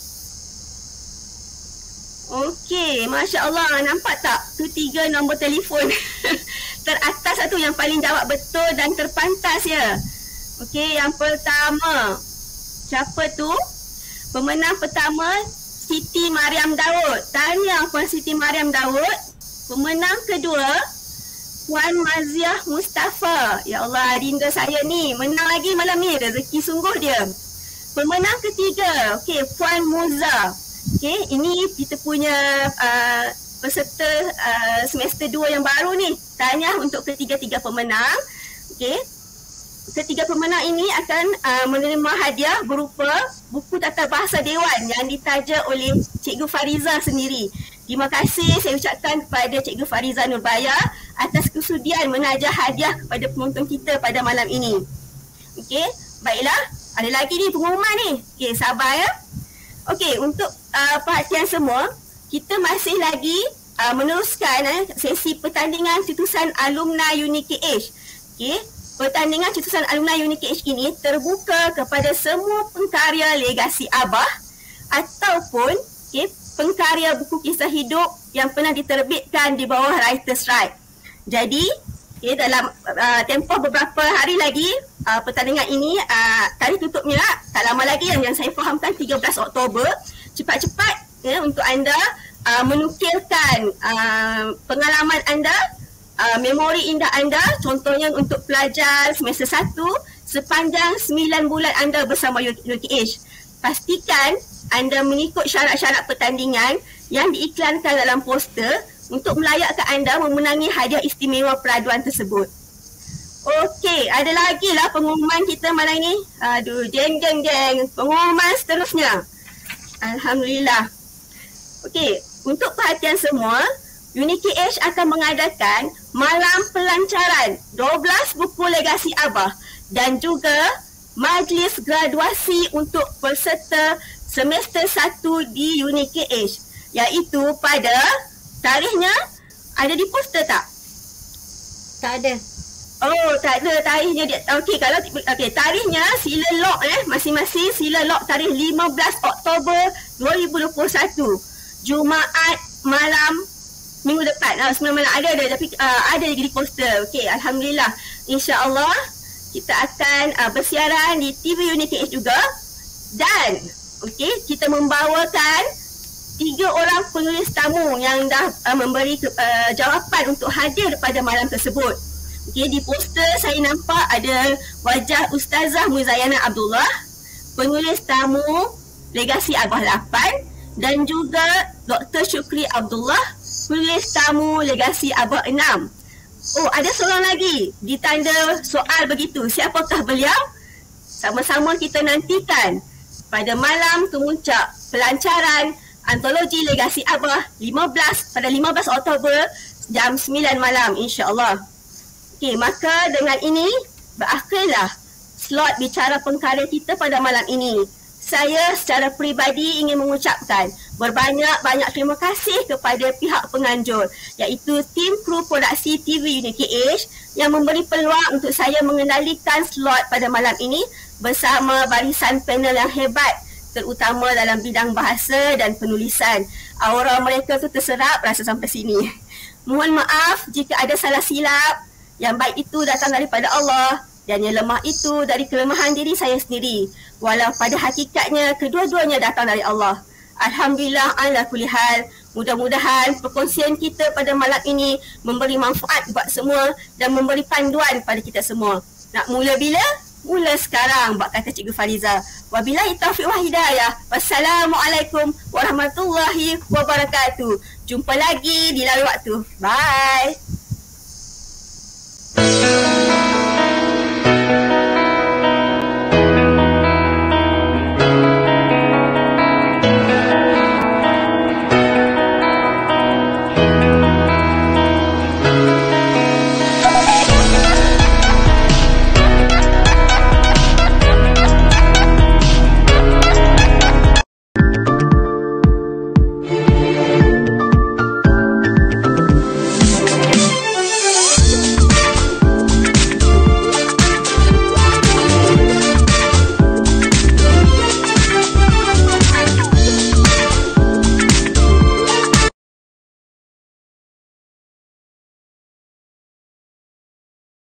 Okey, Masya Allah. Nampak tak? Tu tiga nombor telefon. Teratas satu yang paling jawab betul dan terpantas ya. Okey, yang pertama. Siapa tu? Pemenang pertama, Siti Mariam Daud. Tahniah Puan Siti Mariam Daud. Pemenang kedua, Puan Maziah Mustafa. Ya Allah, rinda saya ni. Menang lagi malam ni. Rezeki sungguh dia. Pemenang ketiga, okey, Puan Muza. Okey, ini kita punya uh, peserta uh, semester dua yang baru ni. Tahniah untuk ketiga-tiga pemenang. Okey. Ketiga pemenang ini akan uh, menerima hadiah berupa buku tata bahasa Dewan yang ditaja oleh Cikgu Fariza sendiri. terima kasih saya ucapkan kepada Cikgu Fariza Nurbaya atas kesudian mengajar hadiah kepada penonton kita pada malam ini. Okey, baiklah. Ada lagi ni pengumuman ni. Okey, sabar ya. Okey, untuk uh, perhatian semua, kita masih lagi uh, meneruskan eh, sesi pertandingan cetusan alumni UniKH. Okey, pertandingan cetusan alumni UniKH ini terbuka kepada semua pengkarya legasi Abah ataupun okay, pengkarya buku kisah hidup yang pernah diterbitkan di bawah Writers' Right. Jadi, okay, dalam uh, tempoh beberapa hari lagi, uh, pertandingan ini, uh, tarikh tutupnya tak lama lagi, yang, yang saya fahamkan tiga belas Oktober. Cepat-cepat ya, untuk anda uh, menukilkan uh, pengalaman anda, uh, memori indah anda, contohnya untuk pelajar semester satu sepanjang sembilan bulan anda bersama U K H. Pastikan anda mengikut syarat-syarat pertandingan yang diiklankan dalam poster untuk melayakkan anda memenangi hadiah istimewa peraduan tersebut. Okey, ada lagi lah pengumuman kita malam ini. Aduh, jeng jeng jeng. Pengumuman seterusnya. Alhamdulillah. Okey, untuk perhatian semua, UniKH akan mengadakan malam pelancaran dua belas buku legasi Abah dan juga majlis graduasi untuk peserta semester satu di UniKH, iaitu pada tarikhnya ada di poster tak? Tak ada. Oh, tak ada tarikhnya dia. Okey, kalau okey, tarikhnya sila lock eh masing-masing sila lock tarikh lima belas Oktober dua ribu dua puluh satu. Jumaat malam minggu depan. Ah, sembilan malam ada ada tapi uh, ada di poster. Okey, alhamdulillah. Insya-Allah kita akan uh, bersiaran di T V UniKH juga, dan okey, kita membawakan tiga orang penulis tamu yang dah uh, memberi uh, jawapan untuk hadir pada malam tersebut. Okey, di poster saya nampak ada wajah Ustazah Muzayana Abdullah, penulis tamu legasi Abah lapan, dan juga Doktor Syukri Abdullah, penulis tamu legasi Abah enam. Oh, ada seorang lagi ditanda soal begitu. Siapakah beliau? Sama-sama kita nantikan pada malam kemuncak pelancaran antologi legasi Abah lima belas pada lima belas Oktober jam sembilan malam, insya-Allah. Okey, maka dengan ini berakhirlah slot bicara pengkarya kita pada malam ini. Saya secara peribadi ingin mengucapkan berbanyak-banyak terima kasih kepada pihak penganjur, iaitu tim kru produksi T V UniKH yang memberi peluang untuk saya mengendalikan slot pada malam ini bersama barisan panel yang hebat, terutama dalam bidang bahasa dan penulisan. Aura mereka tu terserap rasa sampai sini. Mohon maaf jika ada salah silap. Yang baik itu datang daripada Allah dan yang lemah itu dari kelemahan diri saya sendiri. Walau pada hakikatnya kedua-duanya datang dari Allah. Alhamdulillah ala kulli hal. Mudah-mudahan perkongsian kita pada malam ini memberi manfaat buat semua dan memberi panduan pada kita semua. Nak mula bila? Mula sekarang, buat kata Cikgu Fariza. Wabillahi taufiq wa hidayah. Wassalamualaikum warahmatullahi wabarakatuh. Jumpa lagi di lain waktu. Bye.